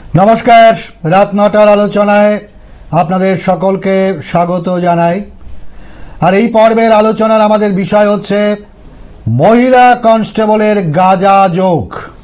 নমস্কার, রাত ৯টার আলোচনায় আপনাদের সকলকে স্বাগত জানাই। আর এই পর্বের আলোচনার আমাদের বিষয় হচ্ছে মহিলা কনস্টেবলের গাঁজা যোগ।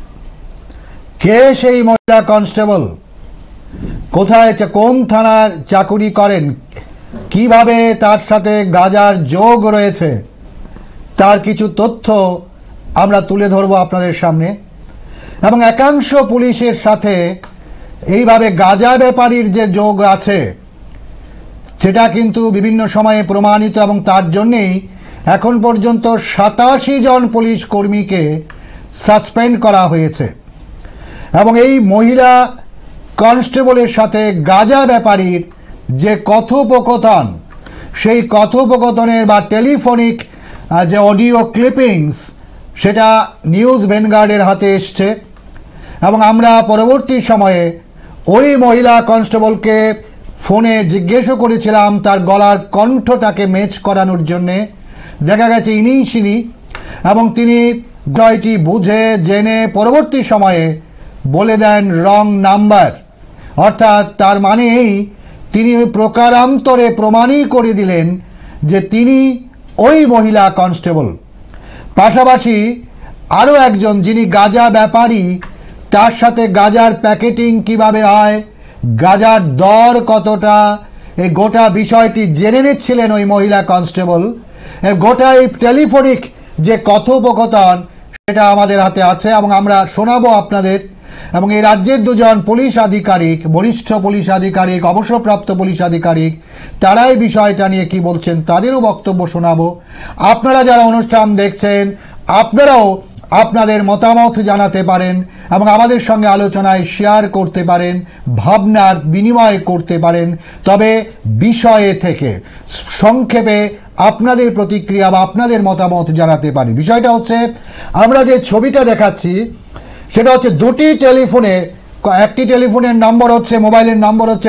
কে সেই মহিলা কনস্টেবল, কোথায় কোন থানার চাকুরি করেন, কিভাবে তার সাথে গাঁজার যোগ রয়েছে, তার কিছু তথ্য আমরা তুলে ধরব আপনাদের সামনে। এবং একাংশ পুলিশের সাথে এইভাবে গাঁজা ব্যাপারীর যে যোগ আছে সেটা কিন্তু বিভিন্ন সময়ে প্রমাণিত, এবং তার জন্যেই এখন পর্যন্ত ৮৭ জন পুলিশ কর্মীকে সাসপেন্ড করা হয়েছে। এবং এই মহিলা কনস্টেবলের সাথে গাঁজা ব্যাপারীর যে কথোপকথন, সেই কথোপকথনের বা টেলিফোনিক যে অডিও ক্লিপিংস, সেটা নিউজ ভ্যানগার্ডের হাতে এসছে। এবং আমরা পরবর্তী সময়ে ওই মহিলা কনস্টেবলকে ফোনে জিজ্ঞেসও করেছিলাম তার গলার কণ্ঠটাকে ম্যাচ করানোর জন্যে। দেখা গেছে ইনিই সিনি, এবং তিনি জয়টি বুঝে জেনে পরবর্তী সময়ে বলে দেন রং নাম্বার। অর্থাৎ তার মানে এই, তিনি প্রকারান্তরে প্রমাণই করে দিলেন যে তিনি ওই মহিলা কনস্টেবল। পাশাপাশি আরও একজন যিনি গাঁজা ব্যাপারী, তার সাথে গাঁজার প্যাকেটিং কিভাবে হয়, গাঁজার দর কতটা, এই গোটা বিষয়টি জেনে নিচ্ছিলেন ওই মহিলা কনস্টেবল। গোটা এই টেলিফোনিক যে কথোপকথন সেটা আমাদের হাতে আছে এবং আমরা শোনাবো আপনাদের। এবং এই রাজ্যের দুজন পুলিশ আধিকারিক, বরিষ্ঠ পুলিশ আধিকারিক, অবসরপ্রাপ্ত পুলিশ আধিকারিক, তারাই বিষয়টা নিয়ে কি বলছেন তাদেরও বক্তব্য শোনাবো। আপনারা যারা অনুষ্ঠান দেখছেন আপনারাও আপনাদের মতামত জানাতে পারেন এবং আমাদের সঙ্গে আলোচনায় শেয়ার করতে পারেন, ভাবনার বিনিময় করতে পারেন, তবে বিষয়ে থেকে সংক্ষেপে আপনাদের প্রতিক্রিয়া বা আপনাদের মতামত জানাতে পারেন। বিষয়টা হচ্ছে, আমরা যে ছবিটা দেখাচ্ছি সেটা হচ্ছে দুটি টেলিফোনে, একটি টেলিফোনের নম্বর হচ্ছে, মোবাইলের নম্বর হচ্ছে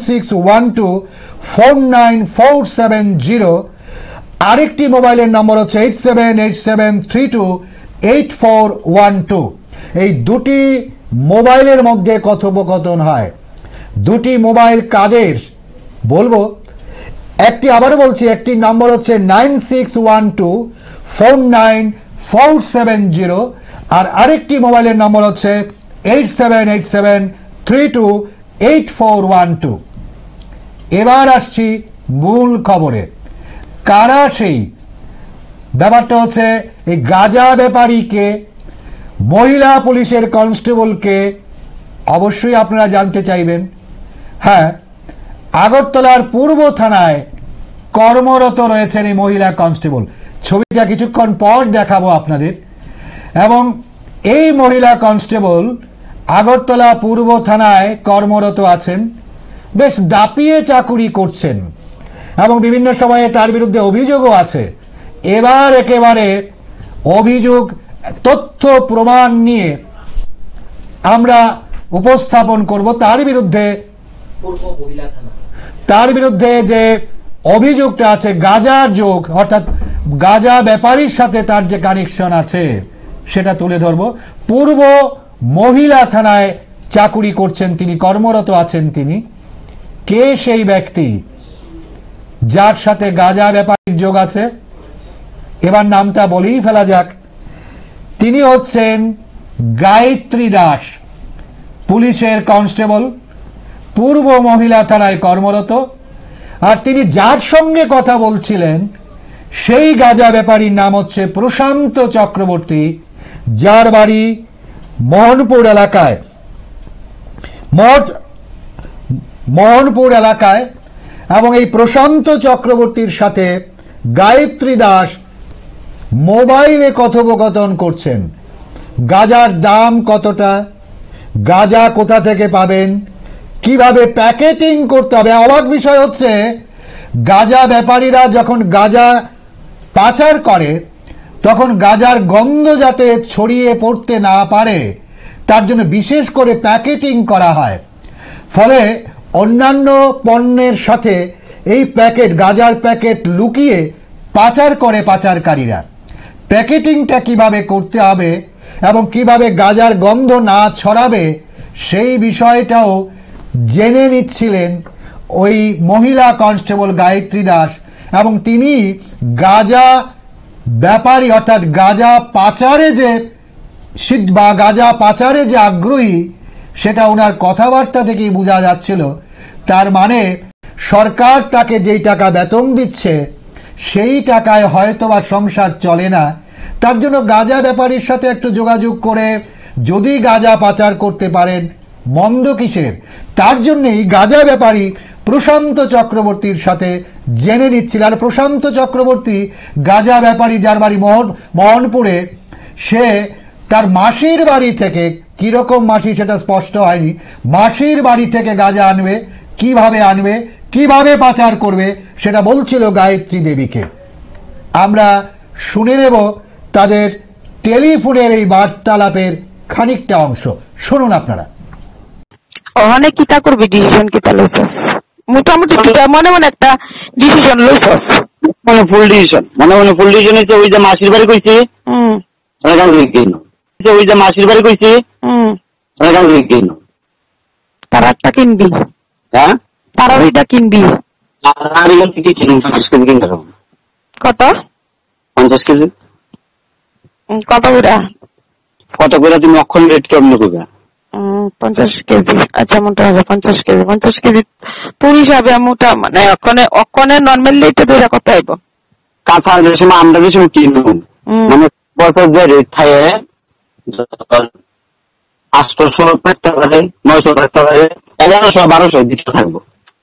9612494770, আরেকটি মোবাইলের নম্বর হচ্ছে 8787328412। এই দুটি মোবাইলের মধ্যে কথোপকথন হয়। দুটি মোবাইল কাদের বলবো, একটি আবারও বলছি, একটি নম্বর হচ্ছে 9612494770, আর আরেকটি মোবাইলের নম্বর হচ্ছে 8787328412। এবার আসছি মূল খবরে। কারা সেই? ব্যাপারটা হচ্ছে, এই গাঁজা ব্যাপারীকে, মহিলা পুলিশের কনস্টেবলকে অবশ্যই আপনারা জানতে চাইবেন। হ্যাঁ, আগরতলার পূর্ব থানায় কর্মরত রয়েছেন এই মহিলা কনস্টেবল। ছবিটা কিছুক্ষণ পর দেখাবো আপনাদের। এবং এই মহিলা কনস্টেবল আগরতলা পূর্ব থানায় কর্মরত আছেন, বেশ দাপিয়ে চাকুরি করছেন এবং বিভিন্ন সময়ে তার বিরুদ্ধে অভিযোগও আছে। এবার একেবারে অভিযোগ, তথ্য প্রমাণ নিয়ে আমরা উপস্থাপন করব তার বিরুদ্ধে যে অভিযোগটা আছে গাঁজার যোগ, অর্থাৎ গাঁজা ব্যাপারীর সাথে তার যে কানেকশন আছে সেটা তুলে ধরব। পূর্ব মহিলা থানায় চাকুরি করছেন তিনি, কর্মরত আছেন তিনি। কে সেই ব্যক্তি যার সাথে গাঁজা ব্যাপারীর যোগ আছে? এবার নামটা বলেই ফেলা যাক। তিনি হচ্ছেন গায়ত্রী দাস, পুলিশের কনস্টেবল, পূর্ব মহিলা থানায় কর্মরত। আর তিনি যার সঙ্গে কথা বলছিলেন সেই গাঁজা ব্যাপারীর নাম হচ্ছে প্রশান্ত চক্রবর্তী, যার বাড়ি মোহনপুর এলাকায়। এবং এই প্রশান্ত চক্রবর্তীর সাথে গায়ত্রী দাস মোবাইলে কথোপকথন করছেন। গাঁজার দাম কতটা, গাঁজা কোথা থেকে পাবেন, কিভাবে প্যাকেটিং করতে হবে। অবাক বিষয় হচ্ছে, গাঁজা ব্যাপারীরা যখন গাঁজা পাচার করে তখন গাঁজার গন্ধ যাতে ছড়িয়ে পড়তে না পারে তার জন্য বিশেষ করে প্যাকেটিং করা হয়। ফলে অন্যান্য পণ্যের সাথে এই প্যাকেট, গাঁজার প্যাকেট লুকিয়ে পাচার করে পাচারকারীরা। প্যাকেটিংটা কিভাবে করতে হবে এবং কিভাবে গাঁজার গন্ধ না ছড়াবে সেই বিষয়টাও জেনে নিচ্ছিলেন ওই মহিলা কনস্টেবল গায়ত্রী দাস, এবং তিনি গাঁজা ব্যাপারী অর্থাৎ গাঁজা পাচারে বা গাঁজা পাচারে যে আগ্রহী সেটা ওনার কথাবার্তা থেকেই বোঝা যাচ্ছিল। তার মানে সরকার তাকে যেই টাকা বেতন দিচ্ছে সেই টাকায় হয়তোবা সংসার চলে না, তার জন্য গাঁজা ব্যাপারীর সাথে একটু যোগাযোগ করে যদি গাঁজা পাচার করতে পারেন মন্দ কিসের। তার জন্যই গাঁজা ব্যাপারী প্রশান্ত চক্রবর্তীর সাথে জেনে নিচ্ছিল। আর প্রশান্ত চক্রবর্তী গাঁজা ব্যাপারী যার বাড়ি মোহনপুরে, সে তার মাসির বাড়ি থেকে, কিরকম মাসি সেটা স্পষ্ট হয়নি, মাসির বাড়ি থেকে গাঁজা আনবে, কিভাবে পাচার করবে সেটা বলছিল গায়ত্রী দেবীকে। আমরা শুনে নেব তাদের টেলিফোনের এই বার্তালাপের খানিকটা অংশ। শুনুন আপনারা। অনেক কিতা করবি, ডিসিশন কিতা লইছস? মোটামুটি মনে মনে একটা ডিসিশন লইছস? মানে ফুল ডিসিশন, ফুল ডিসিশন হচ্ছে ওই যে মাসির বাড়ি কইছি, ওই যে মাসির বাড়ি কইছি তারা একটা কিনবি, হ্যাঁ তারা ওইটা কিনবি। কত? 50 কেজি। কত করে তুমি অক্ষণ রেট কেমন করবে? 50 কেজি। আচ্ছা, মোটামুটি 50 কেজি তোর হিসাবে মোটা, মানে অক্ষণে নর্মাল রেটে ধরে কত আইব? কাঁচা যে সময় আমরা যে সময় কিনব, মানে বছর যে রেট থাকে 800 টাকা, 900 টাকা, 1100, 1200 দিতে থাকবো।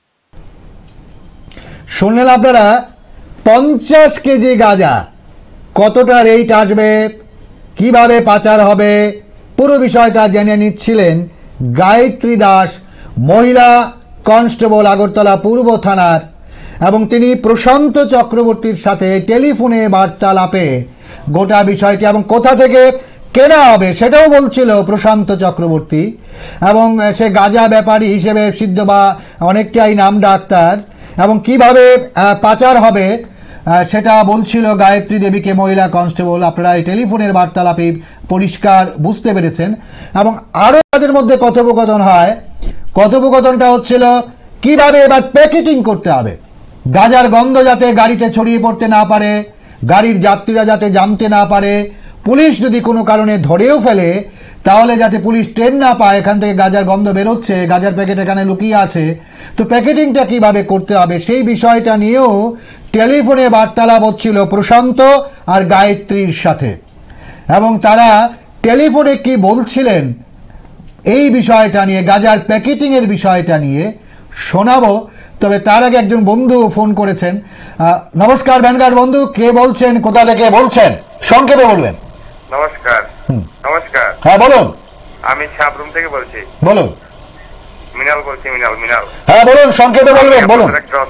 শুনলেন আপনারা, 50 কেজি গাঁজা কতটা রেট আসবে, কিভাবে পাচার হবে, পুরো বিষয়টা জেনে নিচ্ছিলেন গায়ত্রী দাস, মহিলা কনস্টেবল আগরতলা পূর্ব থানার, এবং তিনি প্রশান্ত চক্রবর্তীর সাথে টেলিফোনে বার্তালাপে গোটা বিষয়টি এবং কোথা থেকে কেনা হবে সেটাও বলছিল প্রশান্ত চক্রবর্তী। এবং সে গাঁজা ব্যাপারী হিসেবে সিদ্ধ বা অনেকটাই নাম ডাক্তার, এবং কিভাবে পাচার হবে সেটা বলছিল গায়ত্রী দেবীকে মহিলা কনস্টেবল। আপনারা এই টেলিফোনের বার্তালাপে পরিষ্কার বুঝতে পেরেছেন। এবং আরো তাদের মধ্যে কথোপকথন হয়। কথোপকথনটা হচ্ছিল কিভাবে এবার প্যাকেটিং করতে হবে, গাঁজার গন্ধ যাতে গাড়িতে ছড়িয়ে পড়তে না পারে, গাড়ির যাত্রীরা যাতে জানতে না পারে, পুলিশ যদি কোনো কারণে ধরেও ফেলে তাহলে যাতে পুলিশ ট্রেন না পায় এখান থেকে গাঁজার গন্ধ বেরোচ্ছে, গাঁজার প্যাকেট এখানে লুকিয়ে আছে। তো প্যাকেটিংটা কিভাবে করতে হবে সেই বিষয়টা নিয়েও টেলিফোনে বার্তালাপ হচ্ছিল প্রশান্ত আর গায়ত্রীর সাথে। এবং তারা টেলিফোনে কি বলছিলেন এই বিষয়টা নিয়ে, গাঁজার প্যাকেটিং এর বিষয়টা নিয়ে শোনাবো। তবে তার আগে একজন বন্ধু ফোন করেছেন। নমস্কার ভ্যানগার্ড বন্ধু, কে বলছেন, কোথা থেকে বলছেন, সংক্ষেপে বলবেন। নমস্কার। নমস্কার, হ্যাঁ বলুন। আমি সাবরুম থেকে বলছি। বলুন। মিনাল বলছি, মিনাল। হ্যাঁ বলুন, সংক্ষেপে বলবেন, বলুন।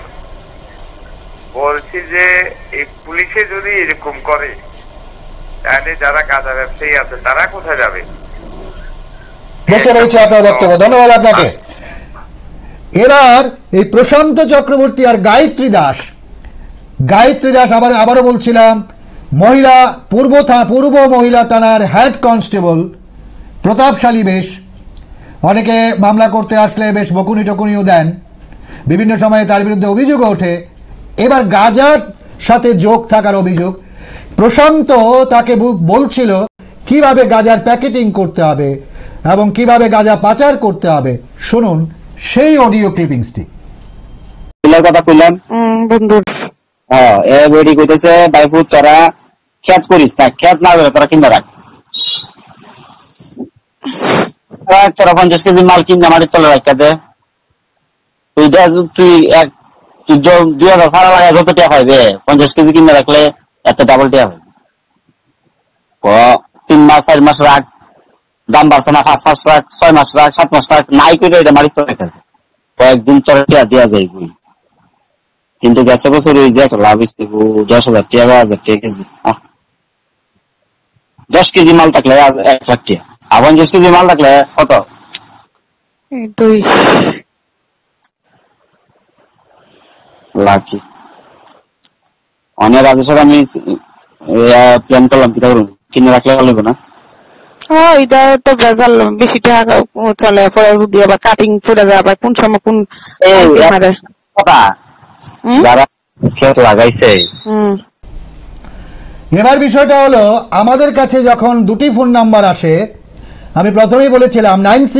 বলছি যে এই পুলিশে যদি এরকম করে তাহলে যারা গাঁজা ব্যবসায়ী আছে তারা কোথায় যাবে? বুঝতে পেরেছি আপনার বক্তব্য, ধন্যবাদ আপনাকে। এবার এই প্রশান্ত চক্রবর্তী আর গায়ত্রী দাস আবারও বলছিলাম মহিলা পূর্ব মহিলা থানার হেড কনস্টেবল, প্রতাপশালী বেশ, অনেকে মামলা করতে আসলে বেশ বকুনি টকুনিও দেন, বিভিন্ন সময়ে তার বিরুদ্ধে অভিযোগও ওঠে। এবার গাঁজার সাথে যোগ থাকার অভিযোগ। প্রশান্ত তাকে বলছিল কিভাবে গাঁজার প্যাকেটিং করতে হবে এবং কিভাবে গাঁজা পাচার করতে হবে। শুনুন সেই অডিও ক্লিপিংসটি। কথা কইলাম বন্ধুর, এ বইটি কইতেছে বাইফুট তোরা খেত করিস না, খেত না করে তোরা কিনবা রাখ, তোরা 50 কেজি মাল কিনে মাটির তলে রাখতে দে, তুই 2000 সারা লাগা যত টাকা পাইবে 50 কেজি কিনে রাখলে এত ডাবল টাকা পাইবে। 3 মাস 4 মাস রাখ, দাম বাড়ছে না, 5 মাস রাখ, 6 মাস রাখ, 7 মাস রাখ, নাই করে এটা মাটির তলে রেখে কয়েকদিন তোর টাকা দেওয়া যায় বই। কিন্তু গেছে বছর ওই যে একটা লাভ হচ্ছে 10,000 টাকা, 1000 টাকা কেজি। 10 কেজি মাল থাকলে 1 লাখ টাকা, আর 50 কেজি মাল থাকলে কত? 2 লাখ। অনেক রাজেশ্বর আমি প্ল্যান করলাম কি করুন, কিনে রাখলে ভালো না? এটা তো ভেজাল, বেশি টাকা চলে, পরে যদি আবার কাটিং পড়ে যায়, আবার কোন সময় কোন এই মারে। কথা যারা ক্ষেত লাগাইছে, এবার বিষয়টা হলো আমাদের কাছে যখন দুটি ফোন নাম্বার আসে, আমি প্রথমেই বলেছিলাম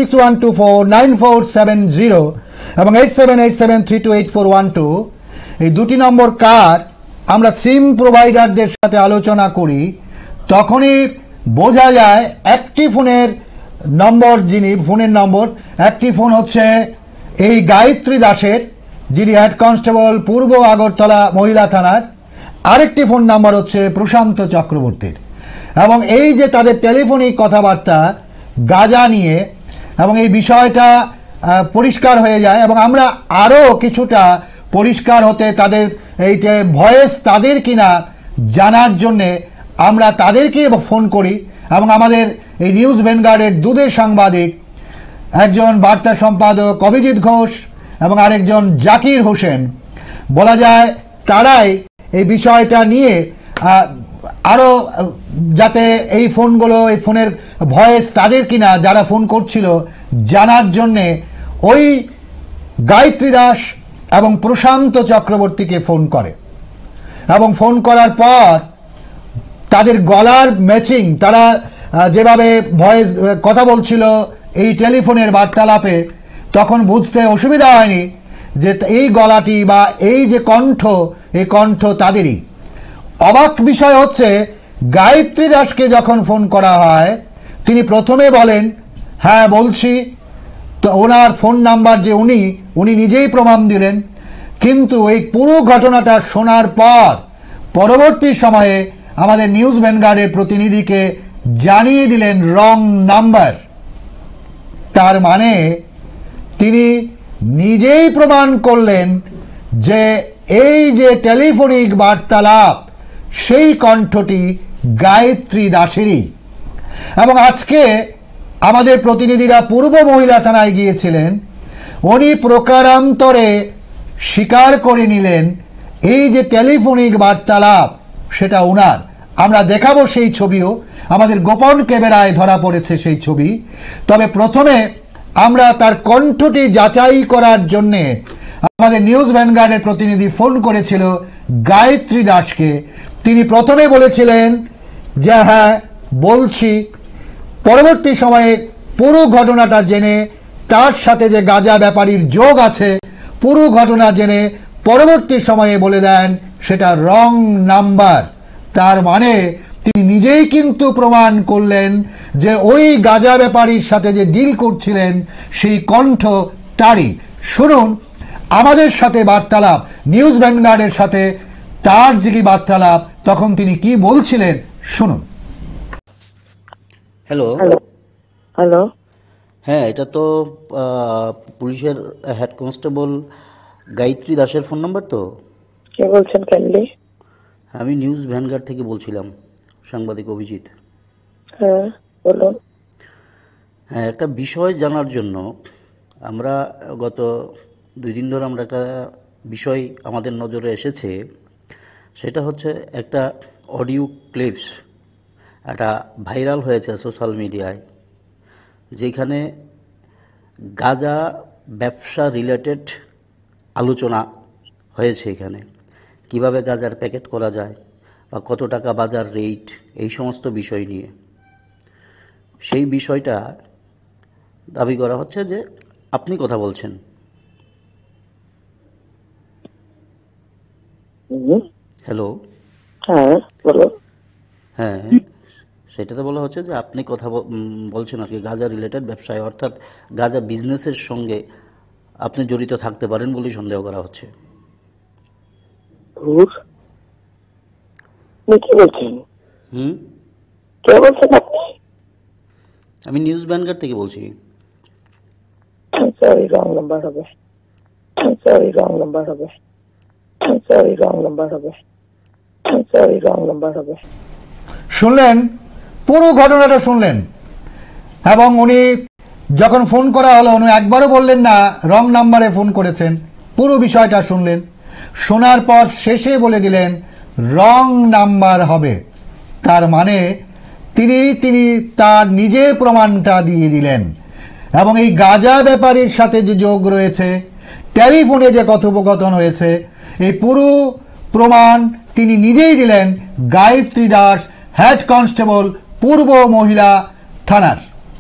96124947 এবং 8787328412, এই দুটি নম্বর কার আমরা সিম প্রোভাইডারদের সাথে আলোচনা করি, তখনই বোঝা যায় একটি ফোনের নম্বর, যিনি ফোনের নম্বর, একটি ফোন হচ্ছে এই গায়ত্রী দাসের, যিনি হেড কনস্টেবল পূর্ব আগরতলা মহিলা থানার, আরেকটি ফোন নাম্বার হচ্ছে প্রশান্ত চক্রবর্তীর। এবং এই যে তাদের টেলিফোনিক কথাবার্তা গাঁজা নিয়ে, এবং এই বিষয়টা পরিষ্কার হয়ে যায়, এবং আমরা আরো কিছুটা পরিষ্কার হতে তাদের এই যে ভয়েস তাদের কিনা জানার জন্যে আমরা তাদেরকে ফোন করি, এবং আমাদের এই নিউজ ভ্যানগার্ডের দুধের সাংবাদিক, একজন বার্তা সম্পাদক অভিজিৎ ঘোষ এবং আরেকজন জাকির হোসেন, বলা যায় তারাই এই বিষয়টা নিয়ে আরো যাতে এই ফোনগুলো, এই ফোনের ভয়েস তাদের কিনা যারা ফোন করছিল জানার জন্যে ওই গায়ত্রী দাস এবং প্রশান্ত চক্রবর্তীকে ফোন করে, এবং ফোন করার পর তাদের গলার ম্যাচিং, তারা যেভাবে ভয়েস কথা বলছিল এই টেলিফোনের বার্তালাপে, তখন বুঝতে অসুবিধা হয়নি যে এই গলাটি বা এই যে কণ্ঠ, এই কণ্ঠ তাদেরই। অবাক বিষয় হচ্ছে গায়ত্রী দাসকে যখন ফোন করা হয়, তিনি প্রথমে বলেন হ্যাঁ বলছি, তো ওনার ফোন নাম্বার যে উনি নিজেই প্রমাণ দিলেন, কিন্তু এই পুরো ঘটনাটা শোনার পর পরবর্তী সময়ে আমাদের নিউজ ভ্যানগার্ডের প্রতিনিধিকে জানিয়ে দিলেন রং নাম্বার। তার মানে তিনি নিজেই প্রমাণ করলেন যে এই যে টেলিফোনিক বার্তালাপ, সেই কণ্ঠটি গায়ত্রী দাসেরই। এবং আজকে আমাদের প্রতিনিধিরা পূর্ব মহিলা থানায় গিয়েছিলেন, উনি প্রকারান্তরে স্বীকার করে নিলেন এই যে টেলিফোনিক বার্তালাপ সেটা উনার। আমরা দেখাবো সেই ছবিও, আমাদের গোপন ক্যামেরায় ধরা পড়েছে সেই ছবি। তবে প্রথমে আমরা তার কণ্ঠটি যাচাই করার জন্য আমাদের নিউজ ভ্যানগার্ডের প্রতিনিধি ফোন করেছিল গায়ত্রী দাসকে। তিনি প্রথমে বলেছিলেন যে হ্যাঁ বলছি, পরবর্তী সময়ে পুরো ঘটনাটা জেনে, তার সাথে যে গাঁজা ব্যাপারীর যোগ আছে পুরো ঘটনা জেনে পরবর্তী সময়ে বলে দেন সেটা রং নাম্বার। তার মানে তিনি নিজেই কিন্তু প্রমাণ করলেন যে ওই গাঁজা ব্যাপারীর সাথে যে ডিল করছিলেন সেই কণ্ঠ তারই। শুনুন আমাদের সাথে বার্তালাপ, নিউজ ভ্যানগার্ডের সাথে তার যে কি বার্তালাপ, তখন তিনি কি বলছিলেন শুনুন। হ্যালো হ্যালো, হ্যাঁ, এটা তো পুলিশের হেড কনস্টেবল গায়ত্রী দাসের ফোন নাম্বার তো? কে বলছেন কাইন্ডলি? আমি নিউজ ভ্যানগার্ড থেকে বলছিলাম, সাংবাদিক অভিজিৎ। হ্যাঁ বলুন। হ্যাঁ, একটা বিষয় জানার জন্য আমরা গত 2 দিন ধরে আমরা একটা বিষয় আমাদের নজরে এসেছে, সেটা হচ্ছে একটা অডিও ক্লিপস একটা ভাইরাল হয়েছে সোশ্যাল মিডিয়ায়, যেখানে গাঁজা ব্যবসা রিলেটেড আলোচনা হয়েছে। এখানে কিভাবে গাঁজার প্যাকেট করা যায় বা কত টাকা বাজার রেট, এই সমস্ত বিষয় নিয়ে। সেই বিষয়টা দাবি করা হচ্ছে যে আপনি কথা বলছেন। হ্যালো, হ্যাঁ বলুন। হ্যাঁ, সেটাতে বলা হচ্ছে যে আপনি কথা বলছেন আর কি গাঁজা রিলেটেড ব্যবসায়, অর্থাৎ গাঁজা বিজনেসের সঙ্গে আপনি জড়িত থাকতে পারেন বলেই সন্দেহ করা হচ্ছে। কি বলছেন? কে বলছেন আপনি? আমি নিউজ ভ্যানগার্ড থেকে বলছি। সরি, রং নাম্বার হবে। সরি, রং নাম্বার হবে। সরি, রং নাম্বার হবে। সরি, রং নাম্বার হবে। শুনলেন, পুরো ঘটনাটা শুনলেন, এবং উনি যখন ফোন করা হলো উনি একবারও বললেন না রং নাম্বারে ফোন করেছেন, পুরো বিষয়টা শুনলেন। শোনার পর শেষে বলে দিলেন রং নাম্বার হবে। তার মানে তিনি তার নিজের প্রমাণটা দিয়ে দিলেন। এবং এই গাঁজা ব্যাপারীর সাথে যে যোগ রয়েছে, টেলিফোনে যে কথোপকথন হয়েছে, এই পুরো প্রমাণ তিনি নিজেই দিলেন গায়ত্রী দাস, হেড কনস্টেবল, পূর্ব মহিলা থানার।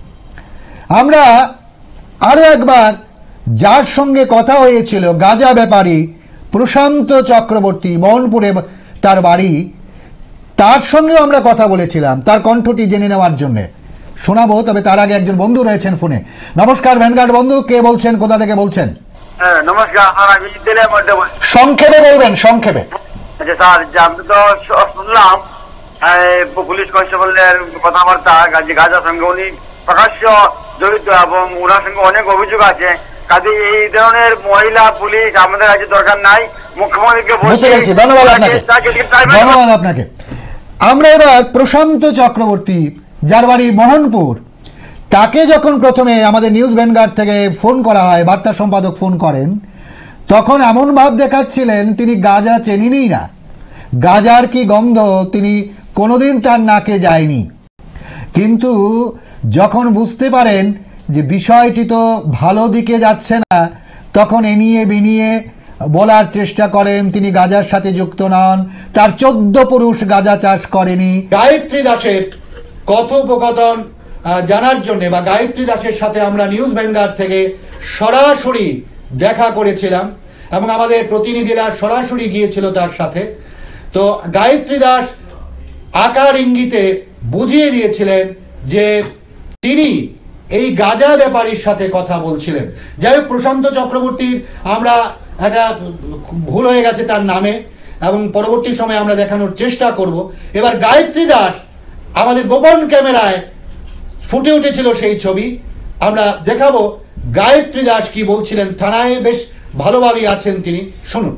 আমরা আরো একবার যার সঙ্গে কথা হয়েছিল, গাঁজা ব্যাপারী প্রশান্ত চক্রবর্তী, মোহনপুরে তার বাড়ি, তার সঙ্গেও আমরা কথা বলেছিলাম তার কণ্ঠটি জেনে নেওয়ার জন্য। শোনাবো, তবে তার আগে একজন বন্ধু রয়েছেন ফোনে। নমস্কার ভ্যানগার্ড বন্ধু, কে বলছেন, কোথা থেকে বলছেন? নমস্কার, আমি দিলের মধ্যে সংক্ষেপে বলবেন, সংক্ষেপে। আচ্ছা স্যার, আমি তো শুনলাম পুলিশ কনস্টেবলের কথাবার্তা, গাঁজার সঙ্গে উনি প্রকাশ্য জড়িত এবং ওনার সঙ্গে অনেক অভিযোগ আছে। কাজে এই ধরনের মহিলা পুলিশ আমাদের কাছে দরকার নাই। মুখ্যমন্ত্রীকে বুঝতে পেরেছি, ধন্যবাদ আপনাকে, ধন্যবাদ আপনাকে। আমরা এবার প্রশান্ত চক্রবর্তী, যার বাড়ি মোহনপুর, তাকে যখন প্রথমে আমাদের নিউজ ভ্যানগার্ড থেকে ফোন করা হয়, বার্তা সম্পাদক ফোন করেন, তখন এমন ভাব দেখাচ্ছিলেন তিনি গাঁজা চেনেনই না। গাঁজার কি গন্ধ তিনি কোনোদিন তার নাকে যায়নি। কিন্তু যখন বুঝতে পারেন যে বিষয়টি তো ভালো দিকে যাচ্ছে না, তখন এনিয়ে বিনিয়ে বলার চেষ্টা করেন তিনি গাঁজার সাথে যুক্ত নন, তার 14 পুরুষ গাঁজা চাষ করেনি। গায়ত্রী দাসের কথোপকথন জানার জন্য বা গায়ত্রী দাসের সাথে আমরা নিউজ ভ্যানগার্ড থেকে সরাসরি দেখা করেছিলাম এবং আমাদের প্রতিনিধিরা সরাসরি গিয়েছিল তার সাথে। তো গায়ত্রী দাস আকার ইঙ্গিতে বুঝিয়ে দিয়েছিলেন যে তিনি এই গাঁজা ব্যাপারীর সাথে কথা বলছিলেন। যাই হোক, প্রশান্ত চক্রবর্তীর আমরা একটা ভুল হয়ে গেছে তার নামে এবং পরবর্তী সময়ে আমরা দেখানোর চেষ্টা করব। এবার গায়ত্রী দাস আমাদের গোপন ক্যামেরায় ফুটে উঠেছিল সেই ছবি, আমরা দেখাবো গায়ত্রী দাস কি বলছিলেন। থানায় বেশ ভালোভাবেই আছেন তিনি, শুনুন।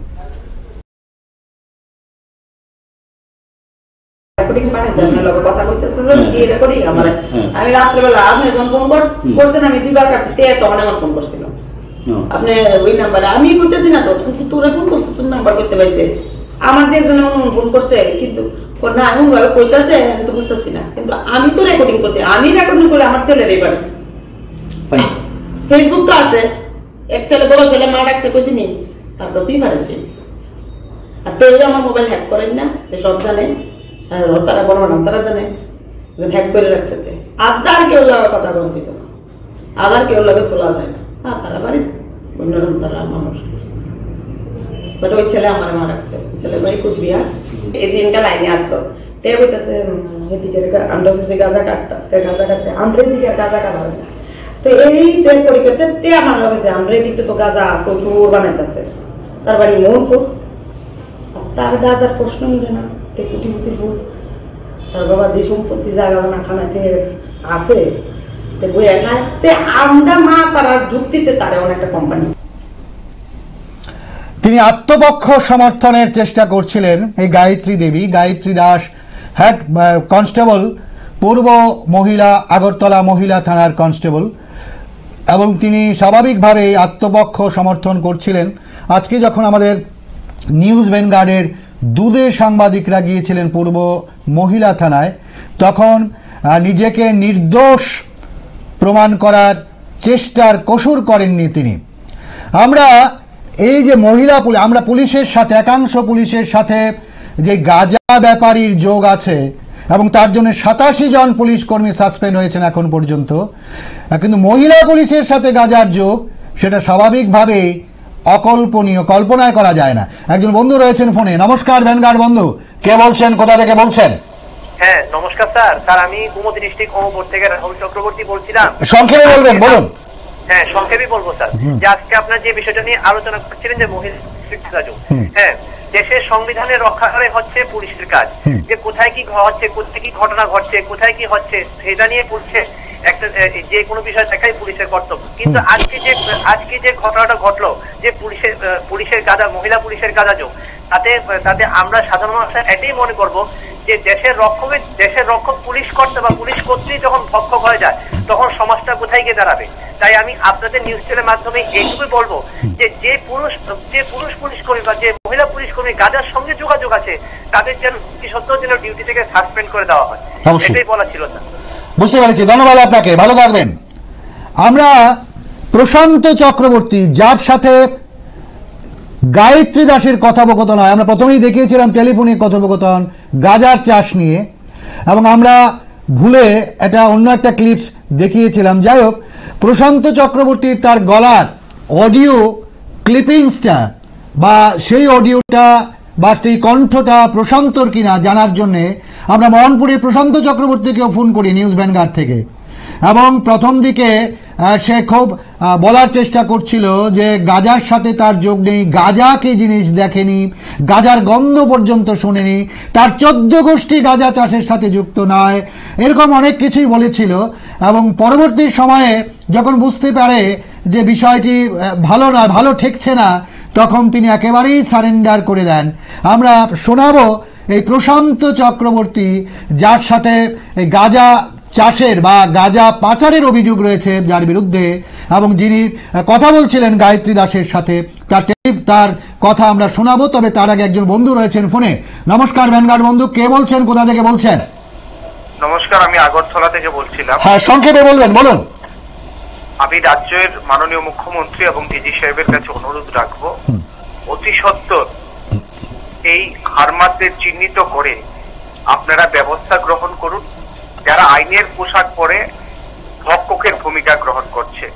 আমি রাত্রেবেলা আপনি যখন ফোন করছেন, আমি 2 বার কাছে তখন আমার ফোন করছিলাম আপনি ওই নাম্বারে। আমি বুঝতেছি না তো, তোরা ফোন করছিস, তোর নাম্বার করতে পারছে আমার যে একজন ফোন করছে, কিন্তু না এমন ভাবে কইতাছে আমি তো বুঝতেছি না। কিন্তু আমি তো রেকর্ডিং করছি, আমি রেকর্ডিং করে আমার ছেলের এই পাঠাচ্ছি, ফেসবুক তো আছে। এক ছেলে বড় ছেলে মা ডাকছে কইছি নি, তার কাছেই পাঠাচ্ছি। আর তো আমার মোবাইল হ্যাক করেন না, সব জানে, তারা বড় নাম তারা জানে যে হ্যাক করে রাখছে। আধার কেউ লাগা কথা বলছিল, আধার কেউ লাগে চলা যায় না। তারা বাড়ি অন্যরকম, তারা মানুষ। বাট ওই ছেলে আমার মা রাখছে, ছেলে বাড়ি কুচবিহার। এই দিনটা লাইনে আসতো, তে বলতেছে এদিকে আমরা খুশি গাঁজা কাটতে, গাঁজা কাটছে আমরা এদিকে গাঁজা কাটা হয় না। তো এই পরিপ্রেক্ষিতে তে আমার লাগছে আমরা এদিকে তো গাঁজা প্রচুর বানাইতেছে। তার বাড়ি মোহনপুর, তার গাঁজার প্রশ্ন মিলে না, তে কুটি কুটি ভূত। তার বাবা যে সম্পত্তি জায়গা না খানাতে আছে বই খায়, তে আমরা মা তারা যুক্তিতে তারা অনেকটা কোম্পানি। তিনি আত্মপক্ষ সমর্থনের চেষ্টা করছিলেন এই গায়ত্রী দেবী, গায়ত্রী দাস, হেড কনস্টেবল, পূর্ব মহিলা, আগরতলা মহিলা থানার কনস্টেবল, এবং তিনি স্বাভাবিকভাবেই আত্মপক্ষ সমর্থন করছিলেন। আজকে যখন আমাদের নিউজ ভ্যানগার্ডের দুধে সাংবাদিকরা গিয়েছিলেন পূর্ব মহিলা থানায়, তখন নিজেকে নির্দোষ প্রমাণ করার চেষ্টার কসুর করেননি তিনি। আমরা এই যে মহিলা পুলিশ, আমরা পুলিশের সাথে, একাংশ পুলিশের সাথে যে গাঁজা ব্যাপারীর যোগ আছে এবং তার জন্য 87 জন পুলিশ কর্মী সাসপেন্ড হয়েছেন এখন পর্যন্ত, কিন্তু মহিলা পুলিশের সাথে গাঁজার যোগ, সেটা স্বাভাবিকভাবেই অকল্পনীয়, কল্পনায় করা যায় না। একজন বন্ধু রয়েছেন ফোনে। নমস্কার ভ্যানগার্ড বন্ধু, কে বলছেন, কোথা থেকে বলছেন? হ্যাঁ নমস্কার স্যার। স্যার আমি কুমতি ডিস্ট্রিক্ট ওমপুর থেকে রাহুল চক্রবর্তী বলছিলাম। সংক্ষেপে বলবেন, বলুন। হ্যাঁ সংক্ষেপে বলবো স্যার। যে আজকে আপনার যে বিষয়টা নিয়ে আলোচনা করছিলেন যে মহিলা, হ্যাঁ, দেশের সংবিধানের রক্ষা করে হচ্ছে পুলিশের কাজ। যে কোথায় কি হচ্ছে, কোথায় কি ঘটনা ঘটছে, কোথায় কি হচ্ছে, সেটা নিয়ে পুলিশের একটা যে কোনো বিষয় দেখাই পুলিশের কর্তব্য। কিন্তু আজকে যে ঘটনাটা ঘটলো, যে পুলিশের গাঁজা, মহিলা পুলিশের গাঁজা যোগ, তাতে আমরা সাধারণ মানুষ এটাই মনে করবো যে দেশের রক্ষক পুলিশ করতে বা পুলিশ কর্তৃক যখন ভক্ষক হয়ে যায় তখন সমাজটা কোথায় গিয়ে দাঁড়াবে। তাই আমি আপনাদের নিউজ চ্যানেলের মাধ্যমে এইটুকুই বলবো যে পুরুষ পুলিশ কর্মী বা যে মহিলা পুলিশ কর্মী গাজার সঙ্গে যোগাযোগ আছে তাদের যেন সত্ত্বেও যেন ডিউটি থেকে সাসপেন্ড করে দেওয়া হয়, এটাই বলা ছিল স্যার। বুঝতে পেরেছি, ধন্যবাদ আপনাকে, ভালো থাকবেন। আমরা প্রশান্ত চক্রবর্তী, যার সাথে গায়ত্রী দাসের কথোপকথন হয়, আমরা প্রথমেই দেখিয়েছিলাম টেলিফোনিক কথোপকথন গাজার চাষ নিয়ে, এবং আমরা ভুলে এটা অন্য একটা ক্লিপস দেখিয়েছিলাম। যাই হোক, প্রশান্ত চক্রবর্তী তার গলার অডিও ক্লিপিংসটা বা সেই অডিওটা বা সেই কণ্ঠটা প্রশান্তর কিনা জানার জন্য আমরা মোহনপুরের প্রশান্ত চক্রবর্তীকেও ফোন করি নিউজ ভ্যানগার্ড থেকে, এবং প্রথম দিকে সে খুব বলার চেষ্টা করছিল যে গাজার সাথে তার যোগ নেই, গাজা কি জিনিস দেখেনি, গাজার গন্ধ পর্যন্ত শোনেনি, তার 14 গোষ্ঠী গাজা চাষের সাথে যুক্ত নয়, এরকম অনেক কিছুই বলেছিল। এবং পরবর্তী সময়ে যখন বুঝতে পারে যে বিষয়টি ভালো না, ভালো ঠেকছে না, তখন তিনি একেবারেই সারেন্ডার করে দেন। আমরা শোনাবো এই প্রশান্ত চক্রবর্তী, যার সাথে গাজা চাষের বা গাজা পাচারের অভিযোগ রয়েছে যার বিরুদ্ধে, এবং যিনি কথা বলছিলেন গায়ত্রী দাসের সাথে, তার কথা আমরা শোনাবো। তবে তার আগে একজন বন্ধু রয়েছেন ফোনে। নমস্কার ভ্যানগার্ড বন্ধু, কে বলছেন, কোথা থেকে বলছেন? নমস্কার, আমি আগরতলা থেকে বলছিলাম। হ্যাঁ, সংক্ষেপে বলবেন, বলুন। আমি রাজ্যের মাননীয় মুখ্যমন্ত্রী এবং ডিজি সাহেবের কাছে অনুরোধ রাখবো, অতি সত্বর এই হারমাতদের চিহ্নিত করে আপনারা ব্যবস্থা গ্রহণ করুন, যারা আইনের পোশাক পরে ভক্ষকের ভূমিকা গ্রহণ করছে।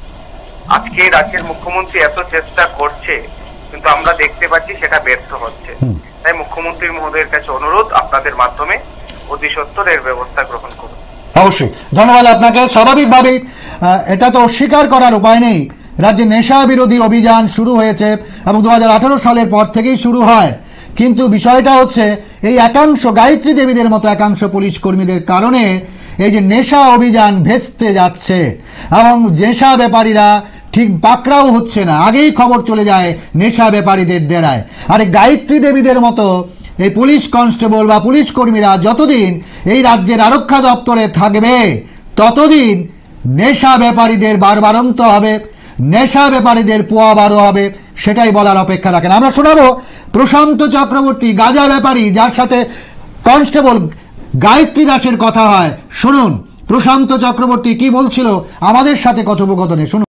আজকে রাজ্যের মুখ্যমন্ত্রী এত চেষ্টা করছে, কিন্তু আমরা দেখতে পাচ্ছি সেটা ব্যর্থ হচ্ছে। তাই মুখ্যমন্ত্রী মহোদয়ের কাছে অনুরোধ, আপনাদের মাধ্যমে অতি সত্বর এর ব্যবস্থা গ্রহণ করুন। অবশ্যই, ধন্যবাদ আপনাকে। স্বাভাবিকভাবেই এটা তো অস্বীকার করার উপায় নেই, রাজ্যে নেশা বিরোধী অভিযান শুরু হয়েছে এবং 2018 সালের পর থেকেই শুরু হয়। কিন্তু বিষয়টা হচ্ছে এই একাংশ গায়ত্রী দেবীদের মতো একাংশ পুলিশ কর্মীদের কারণে এই যে নেশা অভিযান ভেস্তে যাচ্ছে, এবং নেশা ব্যাপারীরা ঠিক পাকড়াও হচ্ছে না, আগেই খবর চলে যায় নেশা ব্যাপারীদের ডেরায়। আর গায়ত্রী দেবীদের মতো এই পুলিশ কনস্টেবল বা পুলিশ কর্মীরা যতদিন এই রাজ্যের আরক্ষা দপ্তরে থাকবে, ততদিন নেশা ব্যাপারীদের বারবারন্ত হবে, নেশা ব্যাপারীদের পোয়াবারও হবে, সেটাই বলার অপেক্ষা রাখেন। আমরা শোনাবো প্রশান্ত চক্রবর্তী, গাজা ব্যাপারী, যার সাথে কনস্টেবল গায়ত্রী দাসের কথা হয়। শুনুন প্রশান্ত চক্রবর্তী কি বলছিল আমাদের সাথে কথোপকথনে, শুনুন।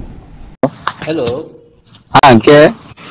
হ্যালো, হ্যাঁ, কে?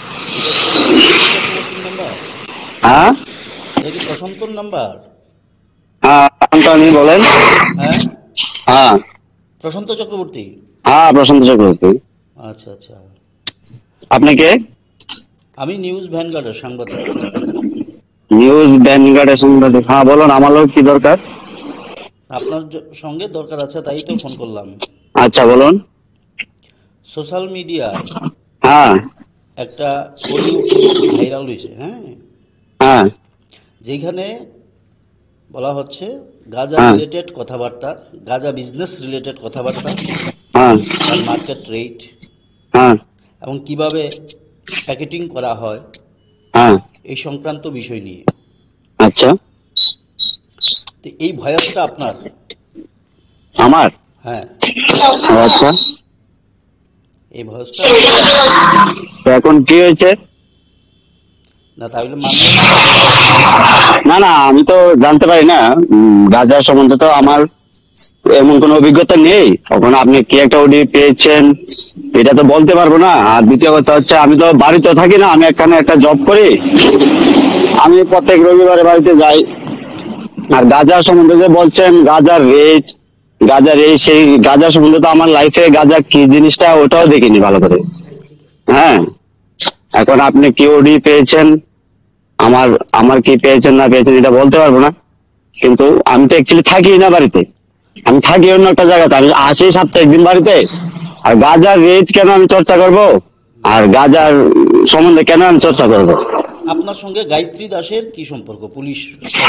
হ্যাঁ, এটা কি প্রশান্তর নাম্বার? হ্যাঁ, আপনি বলেন। হ্যাঁ, হ্যাঁ, প্রশান্ত চক্রবর্তী। হ্যাঁ, প্রশান্ত চক্রবর্তী। আচ্ছা আচ্ছা, আপনি কে? আমি নিউজ ভ্যানগার্ডের সাংবাদিক। নিউজ ভ্যানগার্ডের সাংবাদিক? হ্যাঁ, বলুন, আমারও কি দরকার? আপনার সঙ্গে দরকার আছে, তাই তো ফোন করলাম। আচ্ছা, বলুন। সোশ্যাল মিডিয়ায় হ্যাঁ একটা অডিও ভাইরাল হয়েছে, হ্যাঁ, হ্যাঁ, যেখানে বলা হচ্ছে গাজা হ্যাঁ। রিলেটেড কথাবার্তা, গাজা বিজনেস রিলেটেড কথাবার্তা, হ্যাঁ, তার মার্কেট রেট হ্যাঁ, এবং কিভাবে প্যাকেটিং করা হয় হ্যাঁ। এই সংক্রান্ত বিষয় নিয়ে। আচ্ছা, তো এই ভয়েসটা আপনার? আমার? হ্যাঁ, আচ্ছা, এই ভয়েসটা। তো এখন কি হয়েছে? না তাহলে মানব না না, আমি তো জানতে পারি না, গাজার সম্বন্ধে তো আমার এমন কোনো অভিজ্ঞতা নেই। এখন আপনি কি একটা অডিও পেয়েছেন এটা তো বলতে পারবো না। আর দ্বিতীয় কথা হচ্ছে, আমি তো বাড়িতে থাকি না, আমি এখানে একটা জব করি, আমি প্রত্যেক রবিবারে বাড়িতে যাই। আর গাজার সম্বন্ধে যে বলছেন, গাজার রেট, গাজার এই সেই, গাজার সম্বন্ধে তো আমার লাইফে গাজা কি জিনিসটা ওটাও দেখিনি ভালো করে। হ্যাঁ, এখন আপনি কি অডিও পেয়েছেন, আমার কি পেয়েছেন না পেয়েছেন এটা বলতে পারবো না। কিন্তু আমি তো অ্যাকচুয়ালি থাকি না বাড়িতে, আমি থাকি অন্য একটা জায়গাতে, আমি আসি সপ্তাহে একদিন বাড়িতে। আর গাজার রেট কেন আমি চর্চা করব, আর গাজার সম্বন্ধে কেন আমি চর্চা করব? আপনার সঙ্গে গায়ত্রী দাসের কি সম্পর্ক? পুলিশ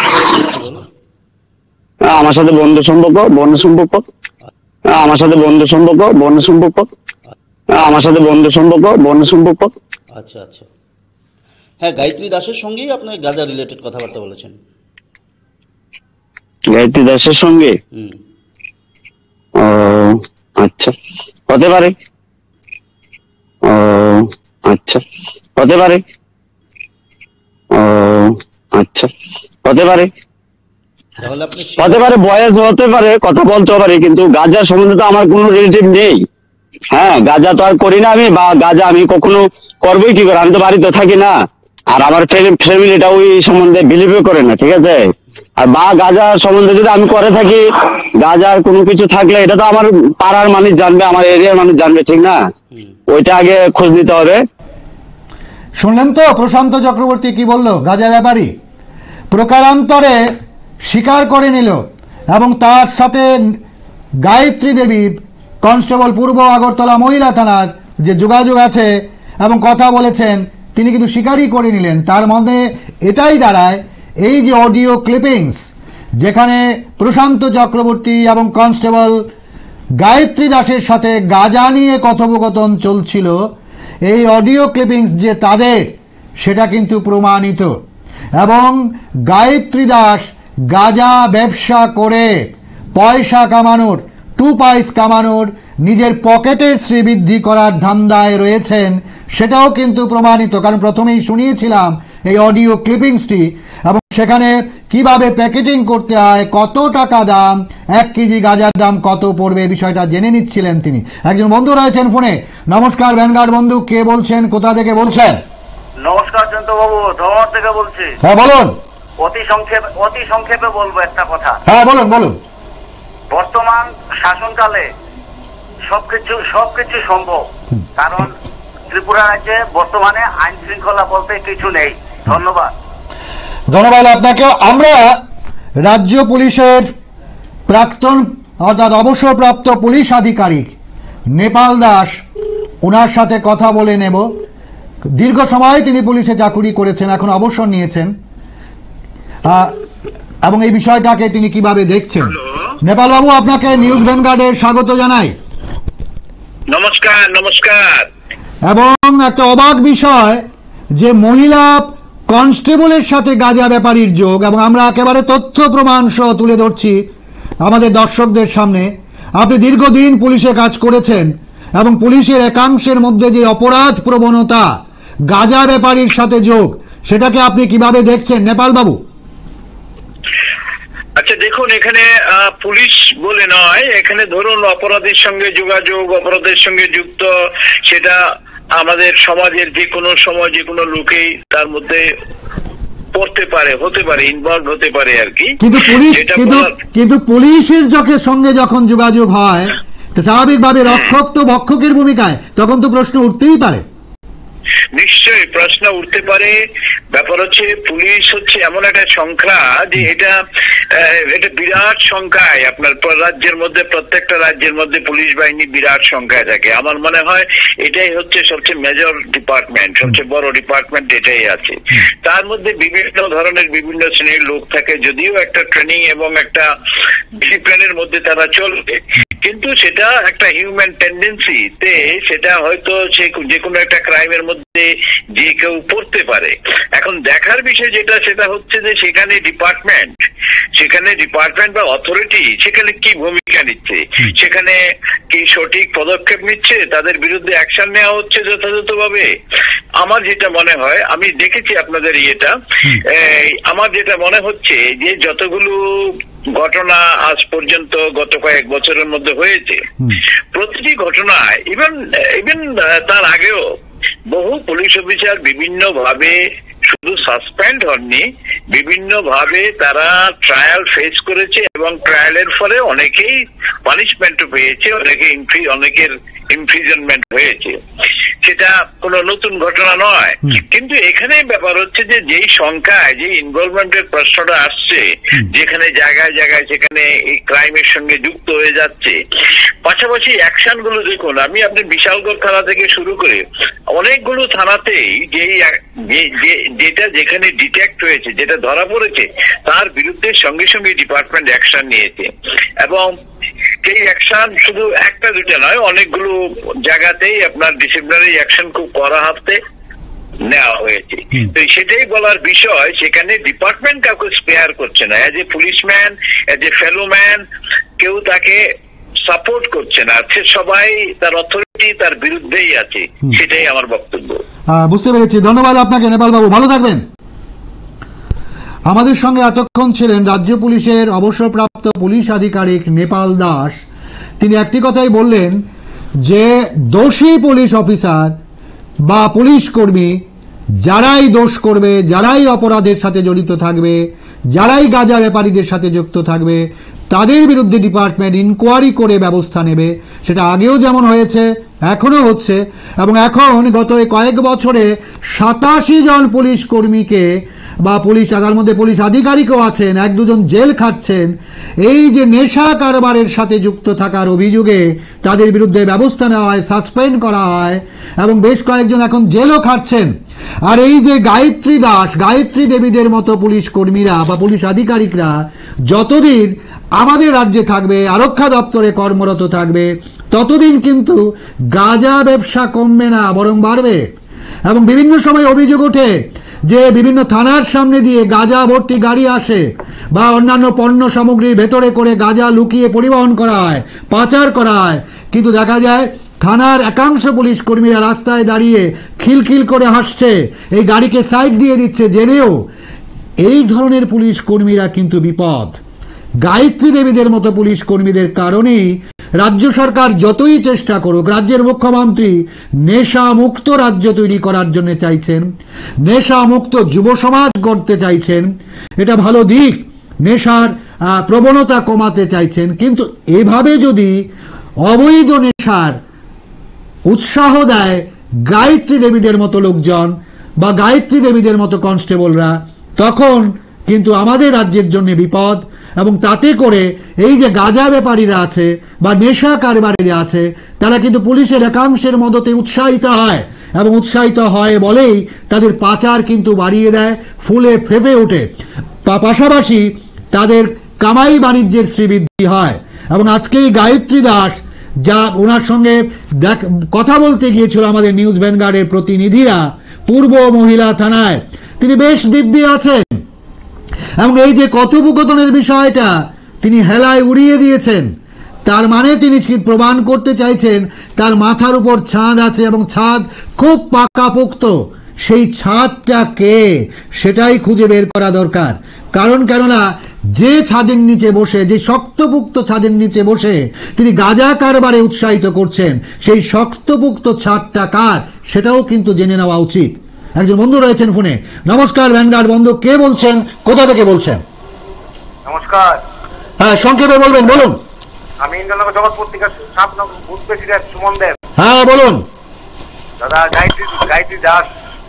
আমার সাথে বন্ধু সম্পর্ক, বন্ধু সম্পর্ক, আমার সাথে বন্ধু সম্পর্ক, বন্ধু সম্পর্ক, আমার সাথে বন্ধু সম্পর্ক, বন্ধু সম্পর্ক। আচ্ছা আচ্ছা, হ্যাঁ, গায়ত্রী দাসের সঙ্গেই আপনি গাজা রিলেটেড কথাবার্তা বলেছেন? গায়ত্রী দাসের সঙ্গে? ও আচ্ছা, হতে পারে। ও আচ্ছা, হতে পারে। ও আচ্ছা, হতে পারে। হতে পারে, বয়স হতে পারে, কথা বলতে পারে, কিন্তু গাঁজা সম্বন্ধে তো আমার কোনো রিলেটিভ নেই। হ্যাঁ, গাঁজা তো আর করি না আমি, বা গাঁজা আমি কখনো করবোই কি করে, আমি তো বাড়িতে থাকি না, আর আমার ফ্যামিলিটা ওই সম্বন্ধে বিলিভও করে না, ঠিক আছে। আর বা গাঁজা সম্বন্ধে যদি আমি করে থাকি, গাঁজার কোনো কিছু থাকলে এটা তো আমার পাড়ার মানুষ জানবে, আমার এরিয়ার মানুষ জানবে, ঠিক না? ওইটা আগে খোঁজ নিতে হবে। শুনলেন তো প্রশান্ত চক্রবর্তী কি বলল? গাঁজা ব্যাপারী প্রকারান্তরে স্বীকার করে নিল, এবং তার সাথে গায়ত্রী দেবী কনস্টেবল পূর্ব আগরতলা মহিলা থানার যে যোগাযোগ আছে এবং কথা বলেছেন, তিনি কিন্তু স্বীকারই করে নিলেন। তার মধ্যে এটাই দাঁড়ায়, এই যে অডিও ক্লিপিংস যেখানে প্রশান্ত চক্রবর্তী এবং কনস্টেবল গায়ত্রী দাসের সাথে গাঁজা নিয়ে কথোপকথন চলছিল, এই অডিও ক্লিপিংস যে তাদের, সেটা কিন্তু প্রমাণিত। এবং গায়ত্রী দাস গাঁজা ব্যবসা করে পয়সা কামানোর, 2 পয়সা কামানোর, নিজের পকেটের শ্রীবৃদ্ধি করার ধান্দায় রয়েছেন, সেটাও কিন্তু প্রমাণিত। কারণ প্রথমেই শুনিয়েছিলাম এই অডিও ক্লিপিংসটি, এবং সেখানে কিভাবে প্যাকেটিং করতে হয়, কত টাকা দাম, 1 কেজি গাঁজার দাম কত পড়বে, বিষয়টা জেনে নিচ্ছিলেন তিনি। একজন বন্ধু রয়েছেন ফোনে। নমস্কার ভ্যানগার্ড বন্ধু, কে বলছেন, কোথা থেকে বলছেন? নমস্কার জয়ন্তবাবু, ধর্ম থেকে বলছি। হ্যাঁ বলুন। অতি সংক্ষেপে বলবো একটা কথা। হ্যাঁ বলুন বলুন। বর্তমান শাসনকালে সবকিছু সম্ভব, কারণ ত্রিপুরা রাজ্যে বর্তমানে আইন শৃঙ্খলা বলতে কিছু নেই। ধন্যবাদ। ধন্যবাদ আপনাকেও। আমরা রাজ্য পুলিশের প্রাক্তন অর্থাৎ অবসরপ্রাপ্ত পুলিশ আধিকারিক নেপাল দাস, ওনার সাথে কথা বলে নেব। দীর্ঘ সময় তিনি পুলিশে চাকুরি করেছেন, এখন অবসর নিয়েছেন, এবং এই বিষয়টাকে তিনি কিভাবে দেখছেন। নেপাল বাবু, আপনাকে নিউজ ভ্যানগার্ডের স্বাগত জানাই। নমস্কার। নমস্কার। এবং একটা অবাক বিষয় যে মহিলা কনস্টেবলের সাথে গাঁজা ব্যাপারীর যোগ, এবং আমরা একেবারে তথ্য প্রমাণ সহ তুলে ধরছি আমাদের দর্শকদের সামনে। আপনি দীর্ঘদিন পুলিশে কাজ করেছেন, এবং পুলিশের একাংশের মধ্যে যে অপরাধ প্রবণতা, গাঁজা ব্যাপারীর সাথে যোগ, সেটাকে আপনি কিভাবে দেখছেন নেপাল বাবু? আচ্ছা দেখুন, এখানে পুলিশ বলে নয়, এখানে ধরুন অপরাধের সঙ্গে যোগাযোগ, অপরাধের সঙ্গে যুক্ত, সেটা আমাদের সমাজের যে কোনো সময় যে কোনো লোকেই তার মধ্যে পড়তে পারে, হতে পারে, ইনভলভ হতে পারে আর কি। কিন্তু পুলিশের সঙ্গে যখন যোগাযোগ হয়, স্বাভাবিকভাবে রক্ষক তো ভক্ষকের ভূমিকায়, তখন তো প্রশ্ন উঠতেই পারে। নিশ্চয়ই প্রশ্ন উঠতে পারে। ব্যাপার হচ্ছে পুলিশ হচ্ছে এমন একটা সংখ্যা যে এটা বিরাট সংখ্যায় আপনার রাজ্যের মধ্যে, প্রত্যেকটা রাজ্যের মধ্যে পুলিশ বাহিনী বিরাট সংখ্যায় থাকে। আমার মনে হয় এটাই হচ্ছে সবচেয়ে মেজর ডিপার্টমেন্ট, সবচেয়ে বড় ডিপার্টমেন্ট এটাই আছে। তার মধ্যে বিভিন্ন ধরনের বিভিন্ন শ্রেণীর লোক থাকে, যদিও একটা ট্রেনিং এবং একটা ডিসিপ্লিনের মধ্যে তারা চলবে, কিন্তু সেটা একটা হিউম্যান টেন্ডেন্সিতে সেটা হয়তো যে কোনো একটা ক্রাইমের মধ্যে যে কেউ পড়তে পারে। এখন দেখার বিষয় যেটা, সেটা হচ্ছে যে সেখানে ডিপার্টমেন্ট বা অথরিটি সেখানে কি ভূমিকা নিচ্ছে, সেখানে কি সঠিক পদক্ষেপ নিচ্ছে, তাদের বিরুদ্ধে অ্যাকশন নেওয়া হচ্ছে যথাযথভাবে। আমার যেটা মনে হয়, আমি দেখেছি আপনাদের আমার যেটা মনে হচ্ছে যে যতগুলো ঘটনা আজ পর্যন্ত গত কয়েক বছরের মধ্যে হয়েছে, প্রতিটি ঘটনায় ইভেন তার আগেও বহু পুলিশ অফিসার বিভিন্ন ভাবে শুধু সাসপেন্ড হননি, বিভিন্ন ভাবে তারা ট্রায়াল ফেস করেছে, এবং ট্রায়ালের ফলে অনেকেই পানিশমেন্টও পেয়েছে, অনেকের ইমপ্রিজনমেন্ট হয়েছে। সেটা কোনো নতুন ঘটনা নয়, কিন্তু এখানে ব্যাপার হচ্ছে যে যেই সংখ্যায় যে ইনভলভমেন্টের প্রশ্নটা আসছে, যেখানে জায়গায় জায়গায় সেখানে এই ক্রাইমের সঙ্গে যুক্ত হয়ে যাচ্ছে, পাশাপাশি অ্যাকশন গুলো দেখুন। আপনি বিশালগড় থানা থেকে শুরু করে অনেকগুলো থানাতেই যেটা যেখানে ডিটেক্ট হয়েছে, যেটা ধরা পড়েছে, তার বিরুদ্ধে সঙ্গে সঙ্গে ডিপার্টমেন্ট অ্যাকশন নিয়েছে, এবং এই অ্যাকশন শুধু একটা দুটা নয়, অনেকগুলো জায়গাতেই আপনার ডিসিপ্লিনারি অ্যাকশন খুব কড়া হাতে নেওয়া হয়েছে। তো সেটাই বলার বিষয়, সেখানে ডিপার্টমেন্ট কাউকে স্পেয়ার করছে না। As a policeman, as a fellow man, কেউ তাকে সাপোর্ট করছে না। সে সবাই তার অথরিটি তার বিরুদ্ধেই আছে, সেটাই আমার বক্তব্য। বুঝতে পেরেছি, ধন্যবাদ আপনাকে নেপাল বাবু, ভালো থাকবেন। আমাদের সঙ্গে এতক্ষণ ছিলেন রাজ্য পুলিশের অবসরপ্রাপ্ত পুলিশ আধিকারিক নেপাল দাস। তিনি একটি কথাই বললেন যে দোষী পুলিশ অফিসার বা পুলিশ কর্মী যারাই দোষ করবে, যারাই অপরাধের সাথে জড়িত থাকবে, যারাই গাঁজা ব্যাপারীদের সাথে যুক্ত থাকবে, তাদের বিরুদ্ধে ডিপার্টমেন্ট ইনকোয়ারি করে ব্যবস্থা নেবে। সেটা আগেও যেমন হয়েছে, এখনো হচ্ছে, এবং এখন গত কয়েক বছরে 87 জন পুলিশ কর্মীকে বা পুলিশ, তার মধ্যে পুলিশ আধিকারিকও আছেন, 1-2 জেল খাচ্ছেন এই যে নেশা কারবারের সাথে যুক্ত থাকার অভিযোগে তাদের বিরুদ্ধে ব্যবস্থা নেওয়া হয়, সাসপেন্ড করা হয়, এবং বেশ কয়েকজন এখন জেলও খাচ্ছেন। আর এই যে গায়ত্রী দাস, গায়ত্রী দেবীদের মতো পুলিশ কর্মীরা বা পুলিশ আধিকারিকরা যতদিন আমাদের রাজ্যে থাকবে, আরক্ষা দপ্তরে কর্মরত থাকবে, ততদিন কিন্তু গাঁজা ব্যবসা কমবে না, বরং বাড়বে। এবং বিভিন্ন সময় অভিযোগ ওঠে যে বিভিন্ন থানার সামনে দিয়ে গাঁজা ভর্তি গাড়ি আসে বা অন্যান্য পণ্য সামগ্রীর ভেতরে করে গাঁজা লুকিয়ে পরিবহন করা হয়, পাচার করা হয়, কিন্তু দেখা যায় থানার একাংশ পুলিশ কর্মীরা রাস্তায় দাঁড়িয়ে খিলখিল করে হাসছে, এই গাড়িকে সাইড দিয়ে দিচ্ছে, জেনেও এই ধরনের পুলিশ কর্মীরা কিন্তু বিপদ। গায়ত্রী দেবীদের মতো পুলিশ কর্মীদের কারণেই রাজ্য সরকার যতই চেষ্টা করুক, রাজ্যের মুখ্যমন্ত্রী নেশা মুক্ত রাজ্য তৈরি করার জন্য চাইছেন, নেশা মুক্ত যুব সমাজ গড়তে চাইছেন, এটা ভালো দিক, নেশার প্রবণতা কমাতে চাইছেন, কিন্তু এভাবে যদি অবৈধ নেশার উৎসাহ দেয় গায়ত্রী দেবীদের মতো লোকজন বা গায়ত্রী দেবীদের মতো কনস্টেবলরা, তখন কিন্তু আমাদের রাজ্যের জন্য বিপদ। এবং তাতে করে এই যে গাঁজা ব্যাপারীরা আছে বা নেশা কারবারিরা আছে, তারা কিন্তু পুলিশের একাংশের মদতে উৎসাহিত হয়, এবং উৎসাহিত হয় বলেই তাদের পাচার কিন্তু বাড়িয়ে দেয়, ফুলে ফেঁপে ওঠে, পাশাপাশি তাদের কামাই বাণিজ্যের শ্রীবৃদ্ধি হয়। এবং আজকে এই গায়ত্রী দাস, যা ওনার সঙ্গে কথা বলতে গিয়েছিল আমাদের নিউজ ভ্যানগার্ডের প্রতিনিধিরা পূর্ব মহিলা থানায়, তিনি বেশ দিব্যি আছেন, এবং এই যে কথোপকথনের বিষয়টা তিনি হেলায় উড়িয়ে দিয়েছেন, তার মানে তিনি প্রমাণ করতে চাইছেন তার মাথার উপর ছাদ আছে এবং ছাদ খুব পাকাপোক্ত। সেই ছাদটা কে, সেটাই খুঁজে বের করা দরকার। কেননা যে ছাদের নিচে বসে, যে শক্তপোক্ত ছাদের নিচে বসে তিনি গাঁজা কারবারে উৎসাহিত করছেন, সেই শক্তপোক্ত ছাদটা কার, সেটাও কিন্তু জেনে নেওয়া উচিত। একজন বন্ধু রয়েছেন ফোনে। নমস্কার ভ্যানগার্ড বন্ধু, কে বলছেন, কোথা থেকে বলছেন? নমস্কার। হ্যাঁ, সংক্ষেপে বলবেন, বলুন। আমি ইন্দ্রনগর জগৎ পত্রিকার 7 number booth president Suman Deb. হ্যাঁ বলুন। দাদা, গায়ত্রী দাস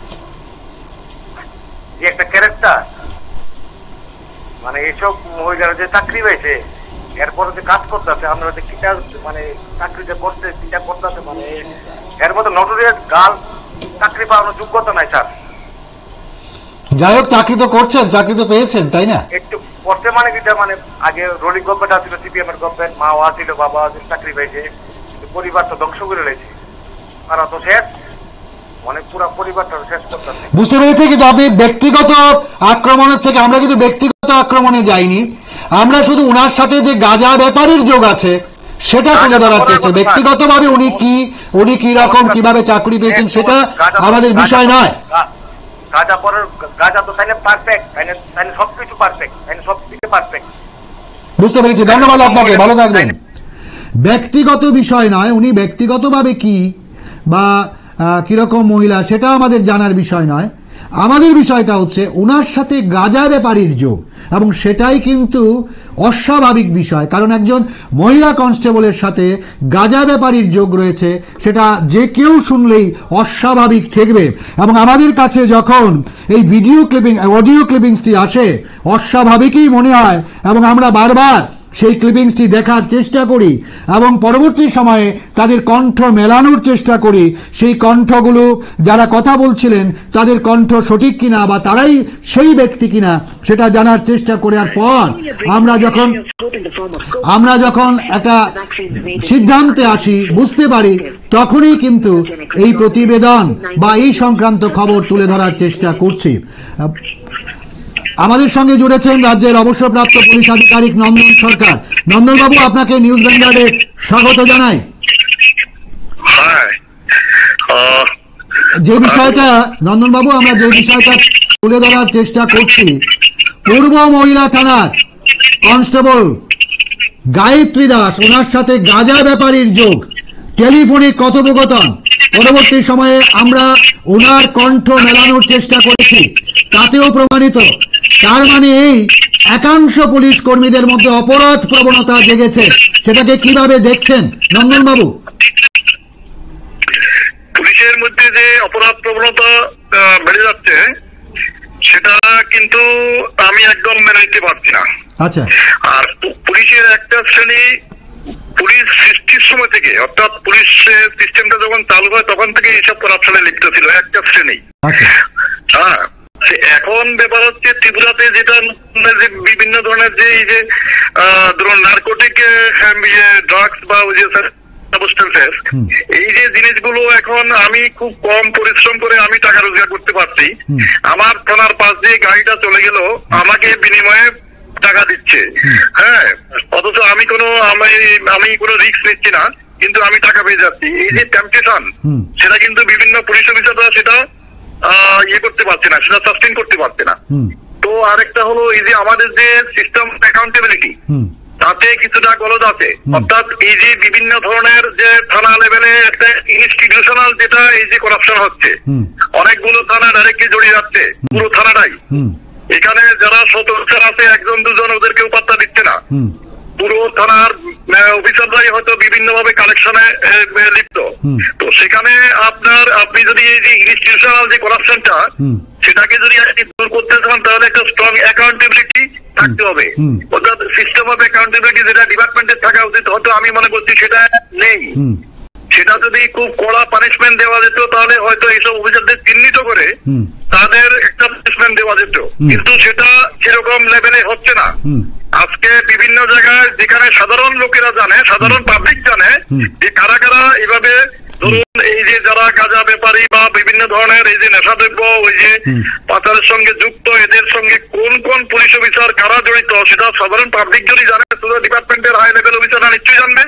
যে একটা ক্যারেক্টার, মানে এইসব মহিলারা যে চাকরি পেয়েছে, এরপরে যে কাজ করতেছে, আপনারা যে কিটা মানে চাকরিটা করতে চিন্তা করতেছে, মানে এর মধ্যে নটোরিয়াস গার্ল চাকরি পাওয়ানোর যোগ্যতা নাই স্যার। যাই হোক, চাকরি তো করছেন, চাকরি তো পেয়েছেন, তাই না? একটু করতে মানে কিটা, মানে আগে রোলিং গভর্নমেন্ট আসছিল, সিপিএম এর গভর্নমেন্ট, মাও আসছিল, বাবা আসছিল, চাকরি পেয়েছে, পরিবার তো ধ্বংস করে রয়েছে, তারা তো শেষ, মানে পুরো পরিবারটা শেষ করতেছে। বুঝতে পেরেছি, কিন্তু আপনি ব্যক্তিগত আক্রমণের থেকে, আমরা কিন্তু ব্যক্তিগত আক্রমণে যাইনি, আমরা শুধু উনার সাথে যে গাঁজা ব্যাপারীর যোগ আছে সেটা তুলে ধরার চেষ্টা। ব্যক্তিগতভাবে উনি কি রকম কিভাবে চাকরি পেয়েছেন সেটা আমাদের বিষয় নয়। গাঁজা তো তাইলে পারফেক্ট, তাইলে সবকিছু পারফেক্ট, তাইলে সবকিছু পারফেক্ট। বুঝতে পেরেছি, ধন্যবাদ আপনাকে, ভালো থাকবেন। ব্যক্তিগত বিষয় নয়, উনি ব্যক্তিগতভাবে কি বা কিরকম মহিলা সেটা আমাদের জানার বিষয় নয়। আমাদের বিষয়টা হচ্ছে ওনার সাথে গাঁজা ব্যাপারীর যোগ, এবং সেটাই কিন্তু অস্বাভাবিক বিষয়। কারণ একজন মহিলা কনস্টেবলের সাথে গাঁজা ব্যাপারীর যোগ রয়েছে, সেটা যে কেউ শুনলেই অস্বাভাবিক ঠেকবে। এবং আমাদের কাছে যখন এই ভিডিও ক্লিপিং, অডিও ক্লিপিংসটি আসে, অস্বাভাবিকই মনে হয়, এবং আমরা বারবার সেই ক্লিপিংসটি দেখার চেষ্টা করি এবং পরবর্তী সময়ে তাদের কণ্ঠ মেলানোর চেষ্টা করি। সেই কণ্ঠগুলো যারা কথা বলছিলেন তাদের কণ্ঠ সঠিক কিনা বা তারাই সেই ব্যক্তি কিনা সেটা জানার চেষ্টা করার পর আমরা যখন একটা সিদ্ধান্তে আসি, বুঝতে পারি, তখনই কিন্তু এই প্রতিবেদন বা এই সংক্রান্ত খবর তুলে ধরার চেষ্টা করছি। আমাদের সঙ্গে জুড়েছেন রাজ্যের অবসরপ্রাপ্ত পুলিশ আধিকারিক নন্দন সরকার। নন্দনবাবু, আপনাকে নিউজ ভ্যানগার্ডে স্বাগত জানাই। যে বিষয়টা নন্দনবাবু আমরা যে বিষয়টা তুলে ধরার চেষ্টা করছি, পূর্ব মহিলা থানার কনস্টেবল গায়ত্রী দাস, ওনার সাথে গাঁজা ব্যাপারীর যোগ, টেলিফোনিক কথোপকথন, পরবর্তী সময়ে আমরা ওনার কণ্ঠ মেলানোর চেষ্টা করেছি, তাতেও প্রমাণিত। তার মানে এই একাংশ পুলিশ কর্মীদের মধ্যে অপরাধ প্রবণতা জেগেছে, সেটাকে কিভাবে দেখছেন নন্দনবাবু? পুলিশের মধ্যে যে অপরাধ প্রবণতা বেড়ে যাচ্ছে সেটা কিন্তু আমি একদম মেনে নিতে পারছি না। আচ্ছা। আর পুলিশের একটা শ্রেণী পুলিশ সৃষ্টির সময় থেকে, অর্থাৎ পুলিশ সিস্টেমটা যখন চালু হয় তখন থেকে এইসব করাপশনে লিপ্ত ছিল একটা শ্রেণী। হ্যাঁ, এখন ব্যাপার হচ্ছে ত্রিপুরাতে যেটা বিভিন্ন ধরনের যে এই যে ধরুন নার্কোটিক ড্রাগস বা ওই যে সাবস্টেন্সেস, এই যে জিনিসগুলো এখন আমি খুব কম পরিশ্রম করে আমি টাকা রোজগার করতে পারছি। আমার থানার পাশ দিয়ে গাড়িটা চলে গেল, আমাকে বিনিময়ে টাকা দিচ্ছে। হ্যাঁ, অথচ আমি কোনো রিস্ক নিচ্ছি না, কিন্তু আমি টাকা পেয়ে যাচ্ছি। এই যে টেম্পটেশন, সেটা কিন্তু বিভিন্ন পুলিশ অফিসাররা সেটা করতে পারছে না, সেটা সাস্টেইন করতে পারছে না। তো আরেকটা হলো এই যে আমাদের যে সিস্টেম অ্যাকাউন্টেবিলিটি, তাতে কিছুটা গলদ আছে। অর্থাৎ এই যে বিভিন্ন ধরনের যে থানা লেভেলে একটা ইনস্টিটিউশনাল যেটা এই যে করাপশন হচ্ছে, অনেকগুলো থানা ডাইরেক্টলি জড়িয়ে যাচ্ছে, পুরো থানাটাই। এখানে যারা সদস্য আছে একজন দুজন, ওদেরকেও পাত্তা দিচ্ছে না। পুরো থানার অফিসাররাই হয়তো বিভিন্ন ভাবে কালেকশনে লিপ্ত। তো সেখানে আপনি যদি এই যে ইনস্টিটিউশনাল যে করাপশনটা, সেটাকে যদি দূর করতে চান তাহলে একটা স্ট্রং অ্যাকাউন্টেবিলিটি থাকতে হবে। অর্থাৎ সিস্টেম অফ অ্যাকাউন্টেবিলিটি যেটা ডিপার্টমেন্টের থাকা উচিত, হয়তো আমি মনে করছি সেটা নেই। সেটা যদি খুব কড়া পানিশমেন্ট দেওয়া যেত তাহলে হয়তো এইসব অফিসারদের চিহ্নিত করে তাদের একটা পানিশমেন্ট দেওয়া যেত, কিন্তু সেটা সেরকম লেভেলে হচ্ছে না। আজকে বিভিন্ন জায়গায় যেখানে সাধারণ লোকেরা জানে, সাধারণ পাবলিক জানে যে কারা কারা এইভাবে ধরুন এই যে যারা গাঁজা ব্যাপারী বা বিভিন্ন ধরনের এই যে নেশাদ্রব্য ওই যে পাচারের সঙ্গে যুক্ত, এদের সঙ্গে কোন কোন পুলিশ অফিসার কারা জড়িত, সেটা সাধারণ পাবলিক যদি জানে, শুধু ডিপার্টমেন্টের হাই লেভেল অফিসাররা নিশ্চয়ই জানবে।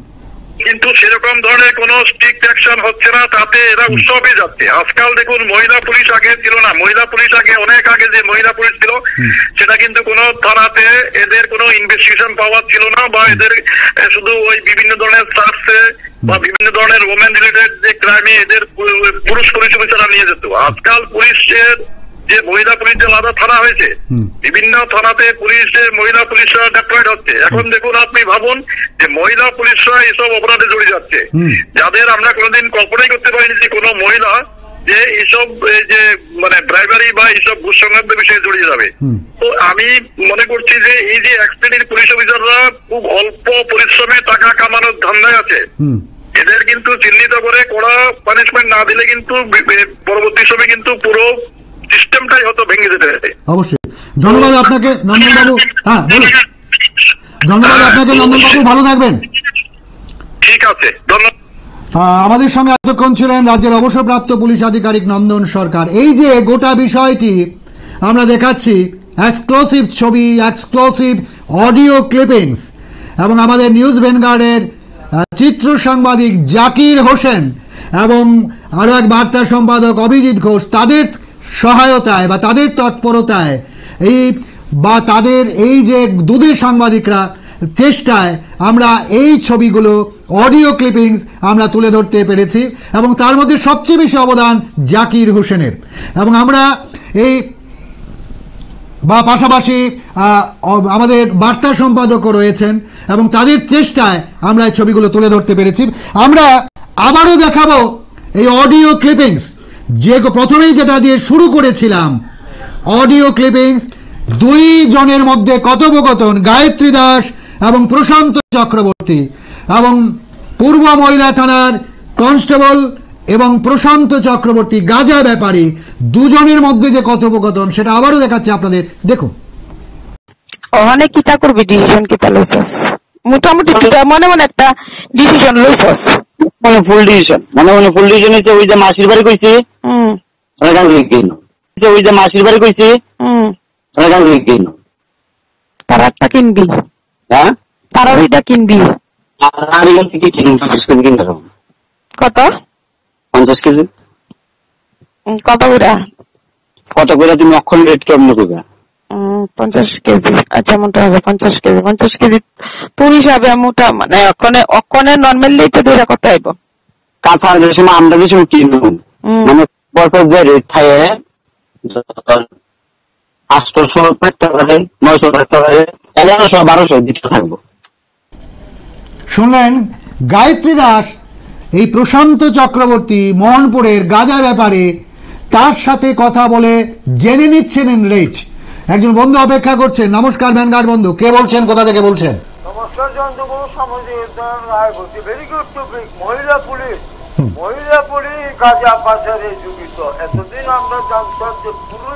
কিন্তু সেরকম ধরনের কোন স্ট্রিক্ট অ্যাকশন হচ্ছে না, তাতে এরা উৎসাহ পেয়ে যাচ্ছে। আজকাল দেখুন, মহিলা পুলিশ আগে ছিল না, মহিলা পুলিশ আগে অনেক আগে যে মহিলা পুলিশ ছিল সেটা কিন্তু কোনো থানাতে এদের কোনো ইনভেস্টিগেশন পাওয়ার ছিল না, বা এদের শুধু ওই বিভিন্ন ধরনের সার্চে বা বিভিন্ন ধরনের ওমেন রিলেটেড যে ক্রাইমে এদের পুরুষ পুলিশ অফিসাররা নিয়ে যেত। আজকাল পুলিশের যে মহিলা পুলিশের আলাদা থানা হয়েছে, বিভিন্ন থানাতে মহিলা পুলিশরা ডেপ্লয়েড হচ্ছে। এখন দেখুন, আপনি ভাবুন যে মহিলা পুলিশরা এইসব অপরাধে জড়িয়ে যাচ্ছে, যাদের আমরা কোনোদিন কল্পনাই করতে পারিনি যে কোনো মহিলা যে এইসব যে মানে ব্রাইবারি বা এইসব ঘুষ সংক্রান্ত বিষয়ে জড়িয়ে যাবে। তো আমি মনে করছি যে এই যে এক শ্রেণীর পুলিশ অফিসাররা খুব অল্প পরিশ্রমে টাকা কামানোর ধান্দায় আছে, এদের কিন্তু চিহ্নিত করে কড়া পানিশমেন্ট না দিলে কিন্তু পরবর্তী সময়ে কিন্তু পুরো সিস্টেমটাই হয়তো ভেঙে যেতে পারে। অবশ্যই। ধন্যবাদ আপনাকে নন্দনবাবু। হ্যাঁ, বলুন। ধন্যবাদ আপনাকে নন্দনবাবু, ভালো থাকবেন। ঠিক আছে, ধন্যবাদ। আমাদের সঙ্গে এতক্ষণ ছিলেন রাজ্যের অবসরপ্রাপ্ত পুলিশ আধিকারিক নন্দন সরকার। এই যে গোটা বিষয়টি আমরা দেখাচ্ছি, এক্সক্লুসিভ ছবি, এক্সক্লুসিভ অডিও ক্লিপিংস, এবং আমাদের নিউজ ভ্যানগার্ডের চিত্র সাংবাদিক জাকির হোসেন এবং আরো এক বার্তা সম্পাদক অভিজিৎ ঘোষ, তাদের সহায়তায় বা তাদের তৎপরতায় তাদের এই যে দুধের সাংবাদিকরা চেষ্টায় আমরা এই ছবিগুলো, অডিও ক্লিপিংস আমরা তুলে ধরতে পেরেছি, এবং তার মধ্যে সবচেয়ে বেশি অবদান জাকির হোসেনের। এবং আমরা এই পাশাপাশি আমাদের বার্তা সম্পাদকও রয়েছেন, এবং তাদের চেষ্টায় আমরা এই ছবিগুলো তুলে ধরতে পেরেছি। আমরা আবারও দেখাবো এই অডিও ক্লিপিংস, যে প্রথমেই যেটা দিয়ে শুরু করেছিলাম, অডিও ক্লিপিংস 2 জনের মধ্যে কথোপকথন, গায়ত্রী দাস এবং প্রশান্ত চক্রবর্তী এবং পূর্ব মহিলা থানার কনস্টেবল এবং প্রশান্ত চক্রবর্তী গাঁজা ব্যাপারী দুজনের মধ্যে যে কথোপকথন সেটা আবারও দেখাচ্ছে আপনাদের, দেখুন। ওখানে কিতা করবি, ডিসিশন কিতা লইছস? মোটামুটি মনে মনে একটা ডিসিশন লইছস? মানে ফুল ডিসিশন, ফুল ডিসিশন হচ্ছে ওই যে মাসির বাড়ি কইছি, ওই যে মাসির বাড়ি কইছি তারা একটা কিনবি, হ্যাঁ তারা ওইটা কিনবি। কত? 50 কেজি। কত করে? কত করে তুমি অক্ষণ রেট কেমন করবে? 50 কেজি। আচ্ছা, মোটা হবে 50 কেজি। 50 কেজি তোর হিসাবে মোটা, মানে অক্ষণে নর্মালি তো দুইটা কত আইব? কাঁচা যে সময় আমরা যে সময় কিনব, মানে বছর যে রেট থাকে 800 টাকা, 900 টাকা, 1100, 1200 দিতে থাকবো। শুনলেন গায়ত্রী দাস এই প্রশান্ত চক্রবর্তী মোহনপুরের গাঁজা ব্যাপারে তার সাথে কথা বলে জেনে নিচ্ছেন রেট। একজন বন্ধু অপেক্ষা করছেন। নমস্কার ভ্যানগার্ড বন্ধু, কে বলছেন, কোথা থেকে বলছেন? নমস্কার চন্দ্রবাবু, সামাজিক রায় বলছি। Very good topic. মহিলা পুলিশ গাঁজা পাচারে জড়িত। এতদিন আমরা জানতাম যে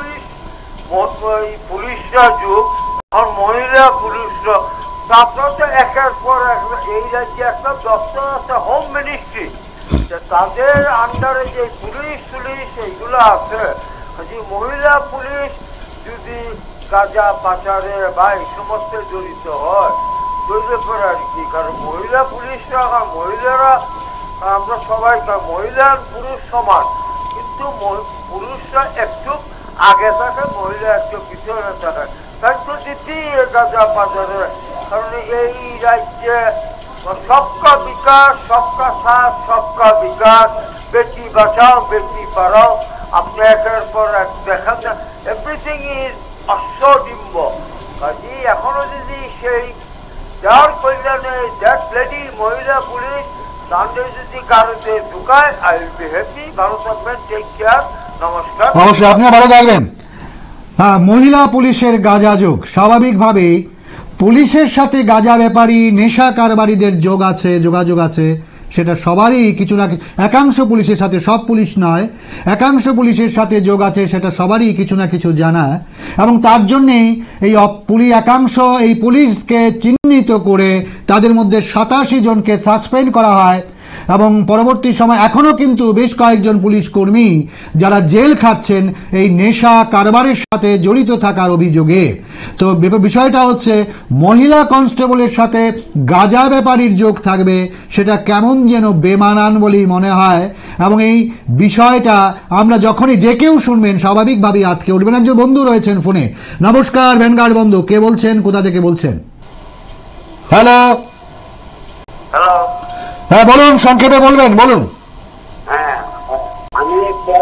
পুলিশরা যুগ, আর মহিলা পুলিশরা। আপনার তো একের পর এক এই রাজ্যে একটা দপ্তর আছে, হোম মিনিস্ট্রি, তাদের আন্ডারে যে পুলিশ এইগুলো আছে। মহিলা পুলিশ যদি গাঁজা পাচারে বা এই সমস্ত জড়িত হয়, জড়িত করে আর কি। কারণ মহিলা পুলিশরা, মহিলারা, আমরা সবাই মহিলা পুরুষ সমান, কিন্তু পুরুষরা একটু আগে থাকে, মহিলা একটু পিছনে থাকে। তাই তো দিচ্ছি গাঁজা পাচারে। কারণ এই রাজ্যে সবকা বিকাশ, সবকা সাথ, সবকা বিকাশ, বেটি বাঁচাও বেটি পড়াও। আপনি একের পর এক দেখান, এভরিথিং ইজ অশ্বডিম্ব। কাজে এখনো যদি সেই যার কল্যাণে দ্যাট লেডি মহিলা পুলিশ তাদের যদি কারোতে ঢুকায়, আই উইল বি হ্যাপি। ভালো থাকবেন, টেক কেয়ার, নমস্কার। অবশ্যই আপনি ভালো থাকবেন। হ্যাঁ, মহিলা পুলিশের গাঁজা যোগ। স্বাভাবিকভাবেই পুলিশের সাথে গাঁজা ব্যাপারী, নেশা কারবারিদের যোগাযোগ আছে, সেটা সবারই কিছু না কিছু। একাংশ পুলিশের সাথে, সব পুলিশ নয়, একাংশ পুলিশের সাথে যোগ আছে, সেটা সবারই কিছু না কিছু জানা। এবং তার জন্যেই এই একাংশ এই পুলিশকে চিহ্নিত করে তাদের মধ্যে 87 জনকে সাসপেন্ড করা হয়। এবং পরবর্তী সময় এখনো কিন্তু বেশ কয়েকজন পুলিশ কর্মী যারা জেল খাচ্ছেন এই নেশা কারবারের সাথে জড়িত থাকার অভিযোগে। তো বিষয়টা হচ্ছে মহিলা কনস্টেবলের সাথে গাঁজা ব্যাপারীর যোগ থাকবে, সেটা কেমন যেন বেমানান বলেই মনে হয়। এবং এই বিষয়টা আমরা যখনই যে কেউ শুনবেন স্বাভাবিকভাবেই আটকে উঠবেন। একজন বন্ধু রয়েছেন ফোনে। নমস্কার ভ্যানগার্ড বন্ধু, কে বলছেন, কোথা থেকে বলছেন? হ্যালো। হ্যালো। হ্যাঁ বলুন, সংক্ষেপে বলবেন, বলুন। হ্যাঁ, আমি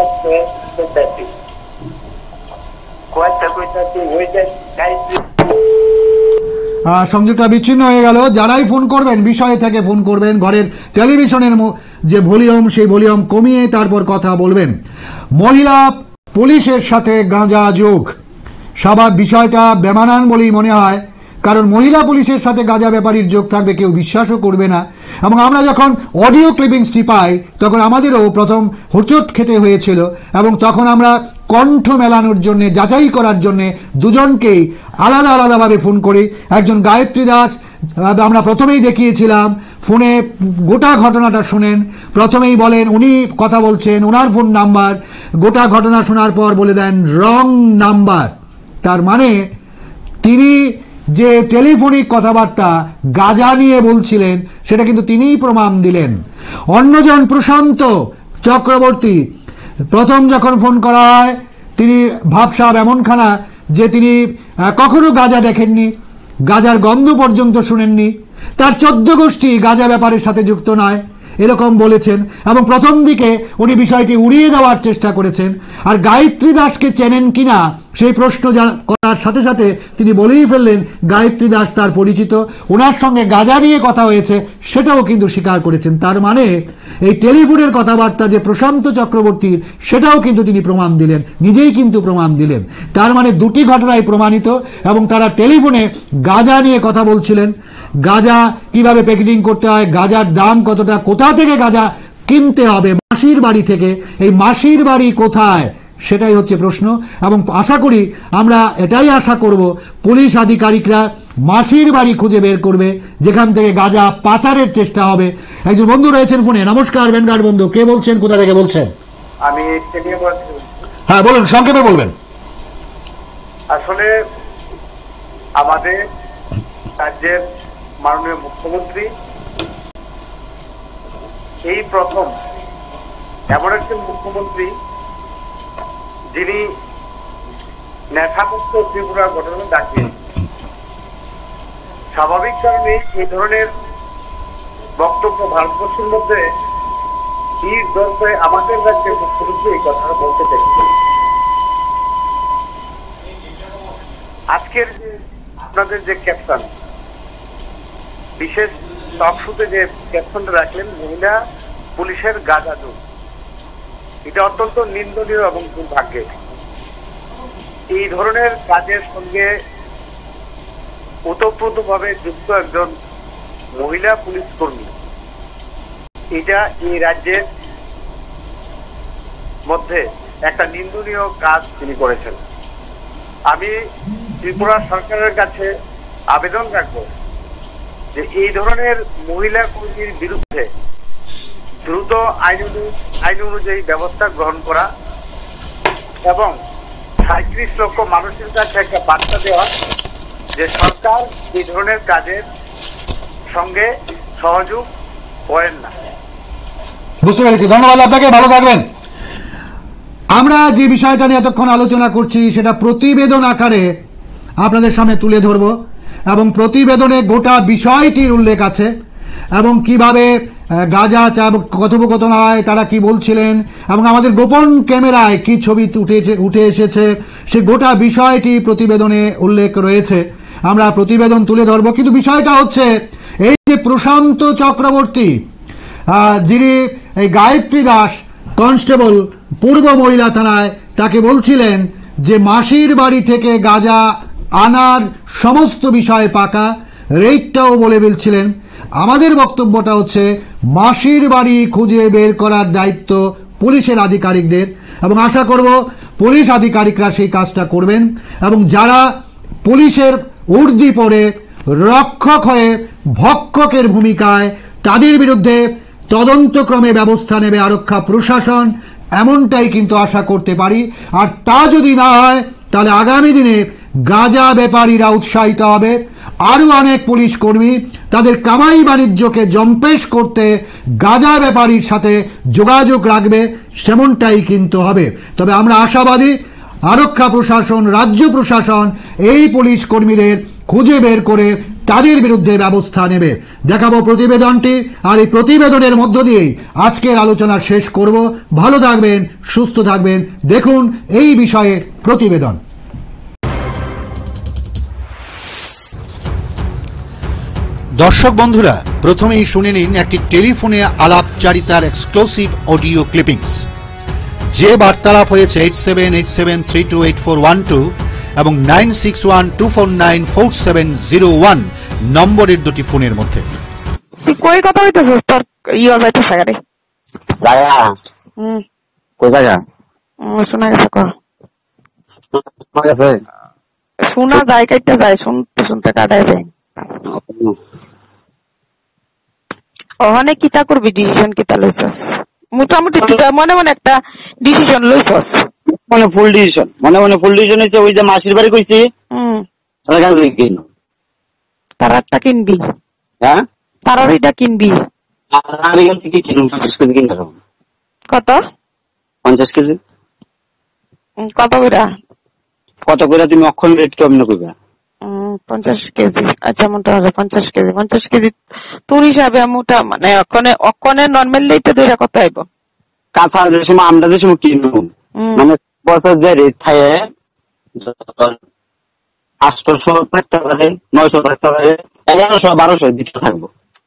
সংযোগটা বিচ্ছিন্ন হয়ে গেল। যারাই ফোন করবেন বিষয় থেকে ফোন করবেন, ঘরের টেলিভিশনের যে ভলিউম সেই ভলিউম কমিয়ে তারপর কথা বলবেন। মহিলা পুলিশের সাথে গাঁজা যোগ, স্বাভাবিক বিষয়টা বেমানান বলেই মনে হয়। কারণ মহিলা পুলিশের সাথে গাঁজা ব্যাপারীর যোগ থাকবে কেউ বিশ্বাসও করবে না। এবং আমরা যখন অডিও ক্লিপিংসটি পাই তখন আমাদেরও প্রথম হোঁচট খেতে হয়েছিল। এবং তখন আমরা কণ্ঠ মেলানোর জন্য, যাচাই করার জন্য দুজনকেই আলাদা আলাদাভাবে ফোন করি। একজন গায়ত্রী দাস আমরা প্রথমেই দেখিয়েছিলাম, ফোনে গোটা ঘটনাটা শুনেন। প্রথমেই বলেন উনি কথা বলছেন, ওনার ফোন নাম্বার, গোটা ঘটনা শোনার পর বলে দেন রং নাম্বার। তার মানে তিনি যে টেলিফোনিক কথাবার্তা গাঁজা নিয়ে বলছিলেন সেটা কিন্তু তিনিই প্রমাণ দিলেন। অন্যজন প্রশান্ত চক্রবর্তী, প্রথম যখন ফোন করা হয় তিনি ভাবসাব এমনখানা যে তিনি কখনো গাঁজা দেখেননি, গাঁজার গন্ধ পর্যন্ত শুনেননি, তার 14 গোষ্ঠী গাঁজা ব্যাপারের সাথে যুক্ত নয়, এরকম বলেছেন। এবং প্রথম দিকে উনি বিষয়টি উড়িয়ে দেওয়ার চেষ্টা করেছেন। আর গায়ত্রী দাসকে চেনেন কিনা সেই প্রশ্ন করার সাথে সাথে তিনি বলেই ফেললেন গায়ত্রী দাস তার পরিচিত, ওনার সঙ্গে গাঁজা নিয়ে কথা হয়েছে সেটাও কিন্তু স্বীকার করেছেন। তার মানে এই টেলিফোনের কথাবার্তা যে প্রশান্ত চক্রবর্তীর সেটাও কিন্তু তিনি প্রমাণ দিলেন, নিজেই কিন্তু প্রমাণ দিলেন। তার মানে দুটি ঘটনাই প্রমাণিত। এবং তারা টেলিফোনে গাঁজা নিয়ে কথা বলছিলেন গাঁজা কিভাবে প্যাকেজিং করতে হয়, গাঁজার দাম কতটা, কোথা থেকে গাঁজা কিনতে হবে, মাসির বাড়ি থেকে। এই মাসির বাড়ি কোথায় সেটাই হচ্ছে প্রশ্ন। এবং আশা করি, আমরা এটাই আশা করব, পুলিশ আধিকারিকরা মাসির বাড়ি খুঁজে বের করবে যেখান থেকে গাঁজা পাচারের চেষ্টা হবে। একজন বন্ধু রয়েছেন ফোনে। নমস্কার ভ্যানগার্ড বন্ধু, কে বলছেন, কোথা থেকে বলছেন? আমি হ্যাঁ বলুন, সংক্ষেপে বলবেন। আসলে আমাদের রাজ্যের মাননীয় মুখ্যমন্ত্রী এই প্রথম এমন একজন মুখ্যমন্ত্রী যিনি নেশামুক্ত ত্রিপুরা গঠনের ডাকে, স্বাভাবিক কারণে এই ধরনের বক্তব্য ভারতবর্ষের মধ্যে ভিড় ধরতে আমাদের রাজ্যের মুখ্যমন্ত্রী এই কথাটা বলতে চাইছেন। আজকের যে আপনাদের যে ক্যাপশন, বিশেষ টকশোতে যে ক্যাপশনটা রাখলেন, মহিলা পুলিশের গাঁজা যুগ, এটা অত্যন্ত নিন্দনীয় এবং দুর্ভাগ্যের। এই ধরনের কাজের সঙ্গে ওতপ্রোতভাবে যুক্ত একজন মহিলা পুলিশ কর্মী, এটা এই রাজ্যের মধ্যে একটা নিন্দনীয় কাজ তিনি করেছেন। আমি ত্রিপুরা সরকারের কাছে আবেদন রাখব যে এই ধরনের মহিলা কর্মীর বিরুদ্ধে দ্রুত আইন অনুযায়ী ব্যবস্থা গ্রহণ করা এবং 37 লক্ষ মানুষের কাছে একটা বার্তা দেওয়া যে সরকার এই ধরনের কাজের সঙ্গে সহযোগ করেন না। বুঝতে পেরেছি, ধন্যবাদ আপনাকে, ভালো থাকবেন। আমরা যে বিষয়টা নিয়ে এতক্ষণ আলোচনা করছি সেটা প্রতিবেদন আকারে আপনাদের সামনে তুলে ধরব এবং প্রতিবেদনে গোটা বিষয়টির উল্লেখ আছে এবং কিভাবে গাঁজা কথোপকথন হয়, তারা কি বলছিলেন এবং আমাদের গোপন ক্যামেরায় কি ছবি উঠে এসেছে, সে গোটা বিষয়টি প্রতিবেদনে উল্লেখ রয়েছে। আমরা প্রতিবেদন তুলে ধরব। কিন্তু বিষয়টা হচ্ছে এই যে প্রশান্ত চক্রবর্তী, যিনি এই গায়ত্রী দাস কনস্টেবল পূর্ব মহিলা থানায়, তাকে বলছিলেন যে মাসির বাড়ি থেকে গাঁজা আনার সমস্ত বিষয় পাকা, রেটটাও বলে বলছিলেন। আমাদের বক্তব্যটা হচ্ছে মাসির বাড়ি খুঁজে বের করার দায়িত্ব পুলিশের আধিকারিকদের এবং আশা করব পুলিশ আধিকারিকরা সেই কাজটা করবেন এবং যারা পুলিশের উর্দি পরে রক্ষক হয়ে ভক্ষকের ভূমিকায়, তাদের বিরুদ্ধে তদন্তক্রমে ব্যবস্থা নেবে আরক্ষা প্রশাসন, এমনটাই কিন্তু আশা করতে পারি। আর তা যদি না হয় তাহলে আগামী দিনে গাঁজা ব্যাপারীরা উৎসাহিত হবে, আরো অনেক পুলিশ কর্মী তাদের কামাই বাণিজ্যকে জম্পেশ করতে গাঁজা ব্যাপারীর সাথে যোগাযোগ রাখবে, সেমনটাই কিন্তু হবে। তবে আমরা আশাবাদী আরক্ষা প্রশাসন, রাজ্য প্রশাসন এই পুলিশ কর্মীদের খুঁজে বের করে তাদের বিরুদ্ধে ব্যবস্থা নেবে। দেখাবো প্রতিবেদনটি, আর এই প্রতিবেদনের মধ্য দিয়েই আজকের আলোচনা শেষ করব। ভালো থাকবেন, সুস্থ থাকবেন, দেখুন এই বিষয়ে প্রতিবেদন। দর্শক বন্ধুরা, প্রথমেই শুনে নিন একটি টেলিফোনে আলাপচারিতার এক্সক্লুসিভ অডিও ক্লিপিংস। যে বার্তালাপ হয়েছে 8787328412 এবং 9612494701 নম্বরের দুটি ফোনের মধ্যে। তুই কই কথা হইতেছিস? তোর ইয়ে যাইতেছে গাড়ি কোথায় শোনা গেছে, শোনা যায়, কাইটা যায়, শুনতে শুনতে কাটাই যায়। ওখানে কিতা করবি, ডিসিশন কিতা লইছস? মোটামুটি মনে মনে একটা ডিসিশন লইছস? মানে ফুল ডিসিশন, মনে ফুল ডিসিশন হয়েছে। ওই যে মাসির বাড়ি কইছি, তার একটা কিনবি? হ্যাঁ, তার ওইটা কিনবি? কত? 50 কেজি। কত করে? কত করে তুমি অক্ষণ রেট কেমন করবে? 50 কেজি। আচ্ছা, মোটামুটি 50 কেজি। 50 কেজি তোর হিসাবে মোটা মানে অক্ষণে নর্মাল রেটটা ধরে কত আইব? কাঁচা যে সময় আমরা যে সময় কিনবো, মানে বছর যে রেট থাকে 800 থাকতে পারে, 900 থাকতে পারে, 1100 1200 দিতে থাকবো।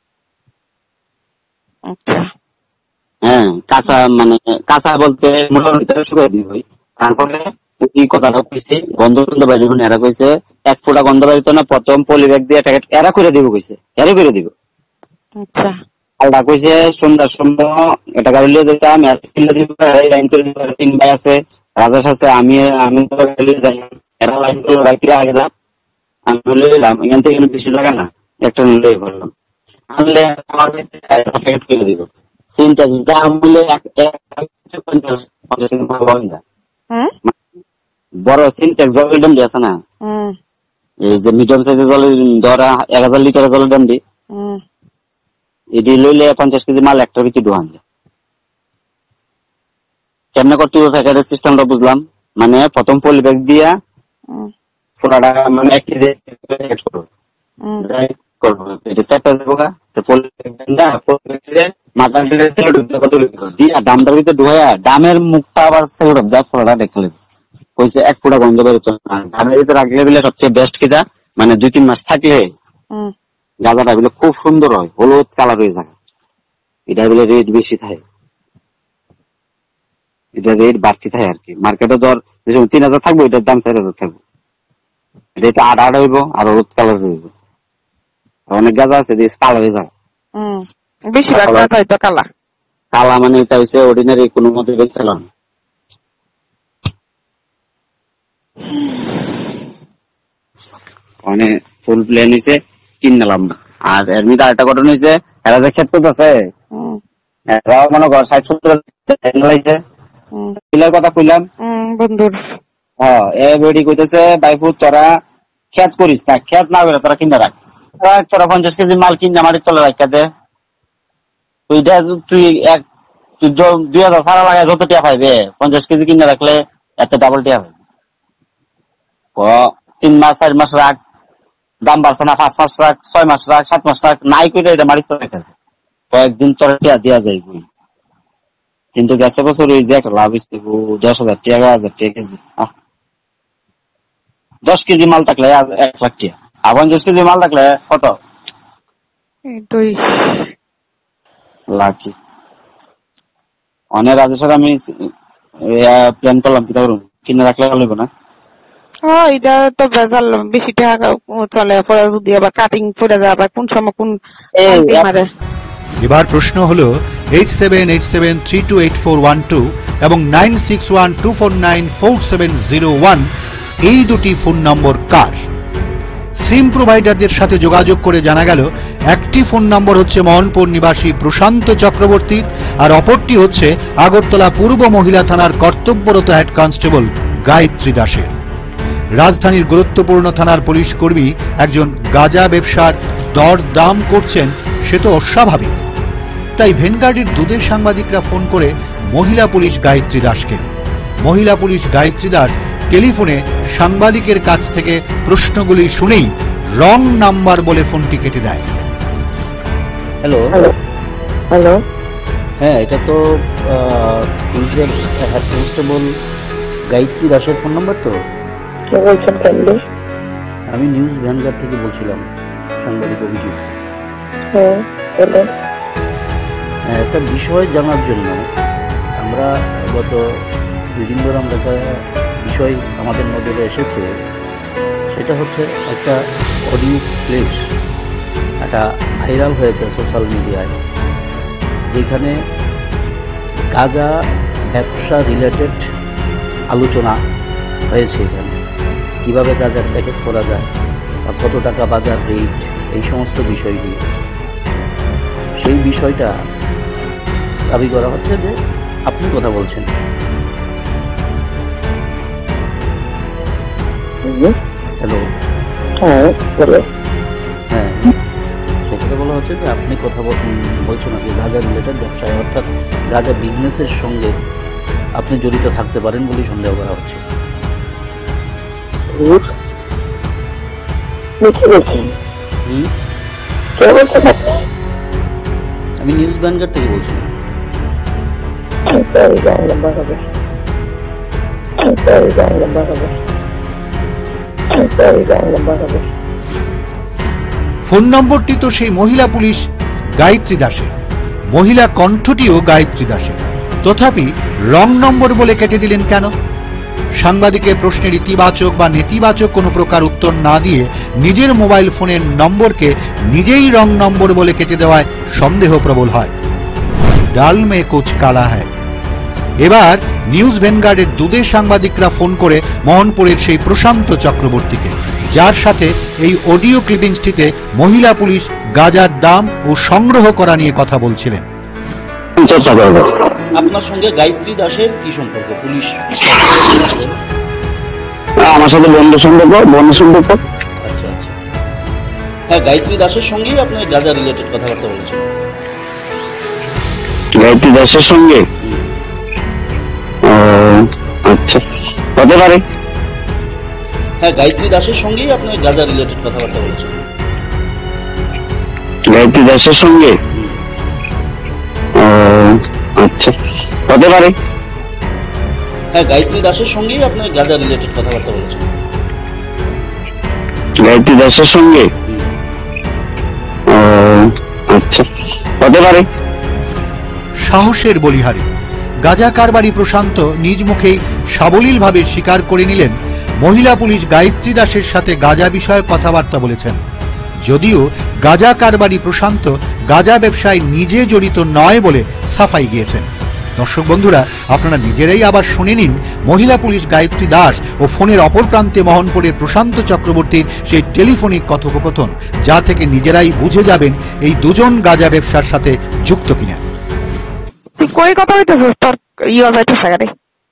আচ্ছা, হ্যাঁ, কাঁচা মানে কাঁচা বলতে মোটামুটি শুকিয়ে দিব, তারপরে এই কথাটা কইছে, গন্ধ টন্ধ বাইরে এরা কইছে 1 ফোঁটা গন্ধ বাইরে না, প্রথম পলি ব্যাগ দিয়ে প্যাকেট এরা করে দিব কইছে, এরা করে দিব। আচ্ছা আলটা কইছে সন্ধ্যার সময় এটা গাড়ি লিয়ে যেতাম, লাইন করে দিব। 3 ভাই আছে, রাজেশ আছে, আমি তো গাড়ি লিয়ে যাই, এরা লাইন করে রাখতে আগে যাম, আমি বলে দিলাম এখান থেকে বেশি জায়গা না, একটা নিলে করলাম, আনলে আমার প্যাকেট করে দিব। সিনট্যাক্স দাম বলে বড় সিনট্যাক্স জলের দাম আছে না, এই যে মিডিয়াম সাইজের জলের ধরা 1000 লিটারের জলের দাম দি, এটি লইলে 50 কেজি মাল একটা বিক্রি দোয়ান যায়। কেমনে করতে হবে প্যাকেটের সিস্টেমটা বুঝলাম, মানে প্রথম পলি ব্যাগ দিয়া ফোটাটা মানে 1 কেজি করবো, এটা 4টা দেবো গা, পলি ব্যাগ মাথা দিয়া ডামটার ভিতরে ঢুকাইয়া ডামের মুখটা আবার সেগুলো ফোটাটা দেখলে কইছে 1 ফোঁটা গন্ধ বেরোতো। ডামের ভিতরে রাখলে বলে সবচেয়ে বেস্ট কিনা, মানে 2-3 মাস থাকলে গাঁজাটা বলে খুব সুন্দর হয়, হলুদ কালার হয়ে যায়। এটা বলে রেট বেশি থাকে, এটা রেট বাড়তি থাকে আর কি। মার্কেটে ধর 3000 থাকবো, এটার দাম 4000 থাকবো। এটা আড়া হইব আর হলুদ কালার হইব। অনেক গাঁজা আছে কালার হয়ে যায়, বেশিরভাগ হয়তো কালা কালা, মানে এটা হচ্ছে অর্ডিনারি, কোনো মতে বেচছিল না। মানে ফুল প্লেন হয়েছে কিনলাম না। আর এর মধ্যে আরেকটা ঘটনা হয়েছে, এরা যে ক্ষেত করতেছে এরাও মনে কর 60-70 কথা কইলাম বন্ধুর, বেড়ি কইতেছে বাইফু তোরা ক্ষেত করিস না, ক্ষেত না করে তোরা কিনে রাখ, তোরা 50 কেজি মাল কিনে মাটির তলে রাখা দে, তুই 2000 সারা লাগায় যত টিয়া পাইবে 50 কেজি কিনে রাখলে এত ডাবল টিয়া পাইবে। 3 মাস 4 মাস রাখ, দাম বাড়ছে না, 5 মাস রাখ, 6 মাস রাখ, 7 মাস রাখ, নাই করে এটা মাটির তলে রেখে দে, কয়েকদিন তোর টিয়া দেওয়া যায় বই। কিন্তু গেছে বছর ওই যে একটা লাভ হচ্ছে 10,000 টাকা 1000 টাকা কেজি। 10 কেজি মাল থাকলে 1 লাখ টাকা, আর 50 কেজি মাল থাকলে কত লাখি। অনেক রাজেশ্বর আমি প্ল্যান করলাম কি করুন, কিনে রাখলে ভালো না। এটা তো ভেজাল, বেশি টাকা চলে, পরে যদি আবার কাটিং পড়ে যায়, আবার কোন সময় কোন মারে। এবার প্রশ্ন হলো 8787328412 এবং 9612494701 এই দুটি ফোন নম্বর কার? সিম প্রোভাইডারদের সাথে যোগাযোগ করে জানা গেল একটি ফোন নম্বর হচ্ছে মোহনপুর নিবাসী প্রশান্ত চক্রবর্তী, আর অপরটি হচ্ছে আগরতলা পূর্ব মহিলা থানার কর্তব্যরত হেড কনস্টেবল গায়ত্রী দাসের। রাজধানীর গুরুত্বপূর্ণ থানার পুলিশ কর্মী একজন গাঁজা ব্যবসার দর দাম করছেন, সে তো অস্বাভাবিক। তাই ভেনগার্ডের দুধের সাংবাদিকরা ফোন করে মহিলা পুলিশ গায়ত্রী দাসকে। মহিলা পুলিশ গায়ত্রী দাস টেলিফোনে সাংবাদিকের কাছ থেকে প্রশ্নগুলি শুনেই রং নাম্বার বলে ফোনটি কেটে দেয়। হ্যালো হ্যালো, হ্যাঁ, এটা তো পুলিশের হেড কনস্টেবল গায়ত্রী দাসের ফোন নাম্বার তো? কে বলছেন? কেন্দ্র, আমি নিউজ ভ্যানগার্ড থেকে বলছিলাম, সাংবাদিক অভিজিৎ। একটা বিষয় জানার জন্য আমরা গত 2 দিন ধরে আমরা একটা বিষয় আমাদের নজরে এসেছে, সেটা হচ্ছে একটা অডিও ক্লিপ, একটা ভাইরাল হয়েছে সোশ্যাল মিডিয়ায়, যেখানে গাঁজা ব্যবসা রিলেটেড আলোচনা হয়েছে। এখানে কিভাবে গাঁজার প্যাকেট করা যায় বা কত টাকা বাজার রেট, এই সমস্ত বিষয় নিয়ে। সেই বিষয়টা দাবি করা হচ্ছে যে আপনি কথা বলছেন। হ্যালো, হ্যাঁ, সেখানে বলা হচ্ছে যে আপনি কথা বলছেন আপনি গাঁজা রিলেটেড ব্যবসায়, অর্থাৎ গাঁজা বিজনেসের সঙ্গে আপনি জড়িত থাকতে পারেন বলে সন্দেহ করা হচ্ছে। আমি নিউজ ভ্যানগার্ড থেকে বলছি। ফোন নম্বরটি তো সেই মহিলা পুলিশ গায়ত্রী দাসের, মহিলা কণ্ঠটিও গায়ত্রী দাসের, তথাপি রং নম্বর বলে কেটে দিলেন কেন? সাংবাদিকের প্রশ্নের ইতিবাচক বা নেতিবাচক কোনো প্রকার উত্তর না দিয়ে নিজের মোবাইল ফোনের নম্বরকে নিজেই রং নম্বর বলে কেটে দেওয়ায় সন্দেহ প্রবল হয়। ডাল মে কুছ কালা হ্যায়। এবার নিউজ ভ্যানগার্ডের দুধের সাংবাদিকরা ফোন করে মোহনপুরের সেই প্রশান্ত চক্রবর্তীকে, যার সাথে এই অডিও ক্লিপিংসটিতে মহিলা পুলিশ গাঁজার দাম ও সংগ্রহ করা নিয়ে কথা বলছিলেন। চর্চা করবো। আপনার সঙ্গে গায়ত্রী দাসের কি সম্পর্ক? পুলিশ আমার সাথে বন্ধু সম্পর্ক। আচ্ছা আচ্ছা, হ্যাঁ, গায়ত্রী দাসের সঙ্গেই আপনি গাঁজা রিলেটেড কথাবার্তা বলেছেন? গায়ত্রী দাসের সঙ্গে? আচ্ছা, হতে পারে। হ্যাঁ, গায়ত্রী দাসের সঙ্গেই আপনি গাঁজা রিলেটেড কথাবার্তা বলেছেন? গায়ত্রী দাসের সঙ্গে? আচ্ছা, হতে পারে। হ্যাঁ, গায়ত্রী দাসের সঙ্গেই আপনি গাঁজা রিলেটেড কথাবার্তা বলেছেন? গায়ত্রী দাসের সঙ্গে? আচ্ছা, হতে পারে। সাহসের বলিহারি গাঁজা কারবারি প্রশান্ত নিজ মুখেই সাবলীলভাবে স্বীকার করে নিলেন মহিলা পুলিশ গায়ত্রী দাসের সাথে গাঁজা বিষয়ে কথাবার্তা বলেছেন। যদিও গাঁজা কারবারি প্রশান্ত গাঁজা ব্যবসায় নিজে জড়িত নয় বলে সাফাই গিয়েছেন। দর্শক বন্ধুরা, আপনারা নিজেরাই আবার শুনে নিন মহিলা পুলিশ গায়ত্রী দাস ও ফোনের অপর প্রান্তে মোহনপুরের প্রশান্ত চক্রবর্তীর সেই টেলিফোনিক কথোপকথন, যা থেকে নিজেরাই বুঝে যাবেন এই দুজন গাঁজা ব্যবসার সাথে যুক্ত কিনা। তুই কই কথা হইতেছিস? তোর ইয়ে যাইতেছে গাড়ি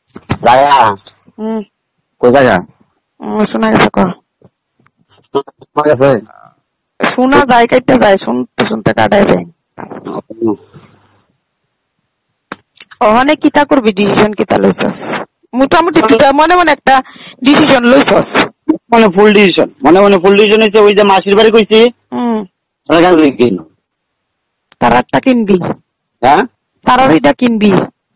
কোথায় শোনা গেছে? শোনা যায়, কাটতে যায়, শুনতে শুনতে কাটাই যায়। ওখানে কিতা করবি? ডিসিশন কিতা লইছস? মোটামুটি মনে মনে একটা ডিসিশন লইছস? মানে ফুল ডিসিশন, মনে মনে ফুল ডিসিশন হয়েছে। ওই যে মাসির বাড়ি কইছি তার একটা কিনবি? হ্যাঁ, তার ওইটা কিনবি?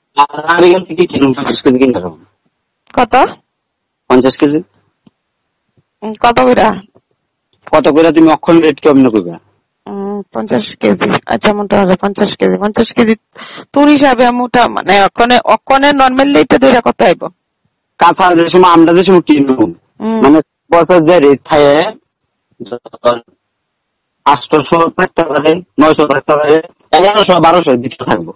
কত? 50 কেজি। কত করে? কত করে তুমি অক্ষণ রেট কেমন করবে? 50 কেজি। আচ্ছা, মোটামুটি 50 কেজি। 50 কেজি তোর হিসাবে মোটা মানে অক্ষণে নর্মালি এটা ধরে কত আইব? কাঁচা যে সময় আমরা যে সময় কিনবো, মানে বছর যে রেট থাকে 800 থাকতে পারে, 900 থাকতে পারে, 1100 1200 দিতে থাকবো।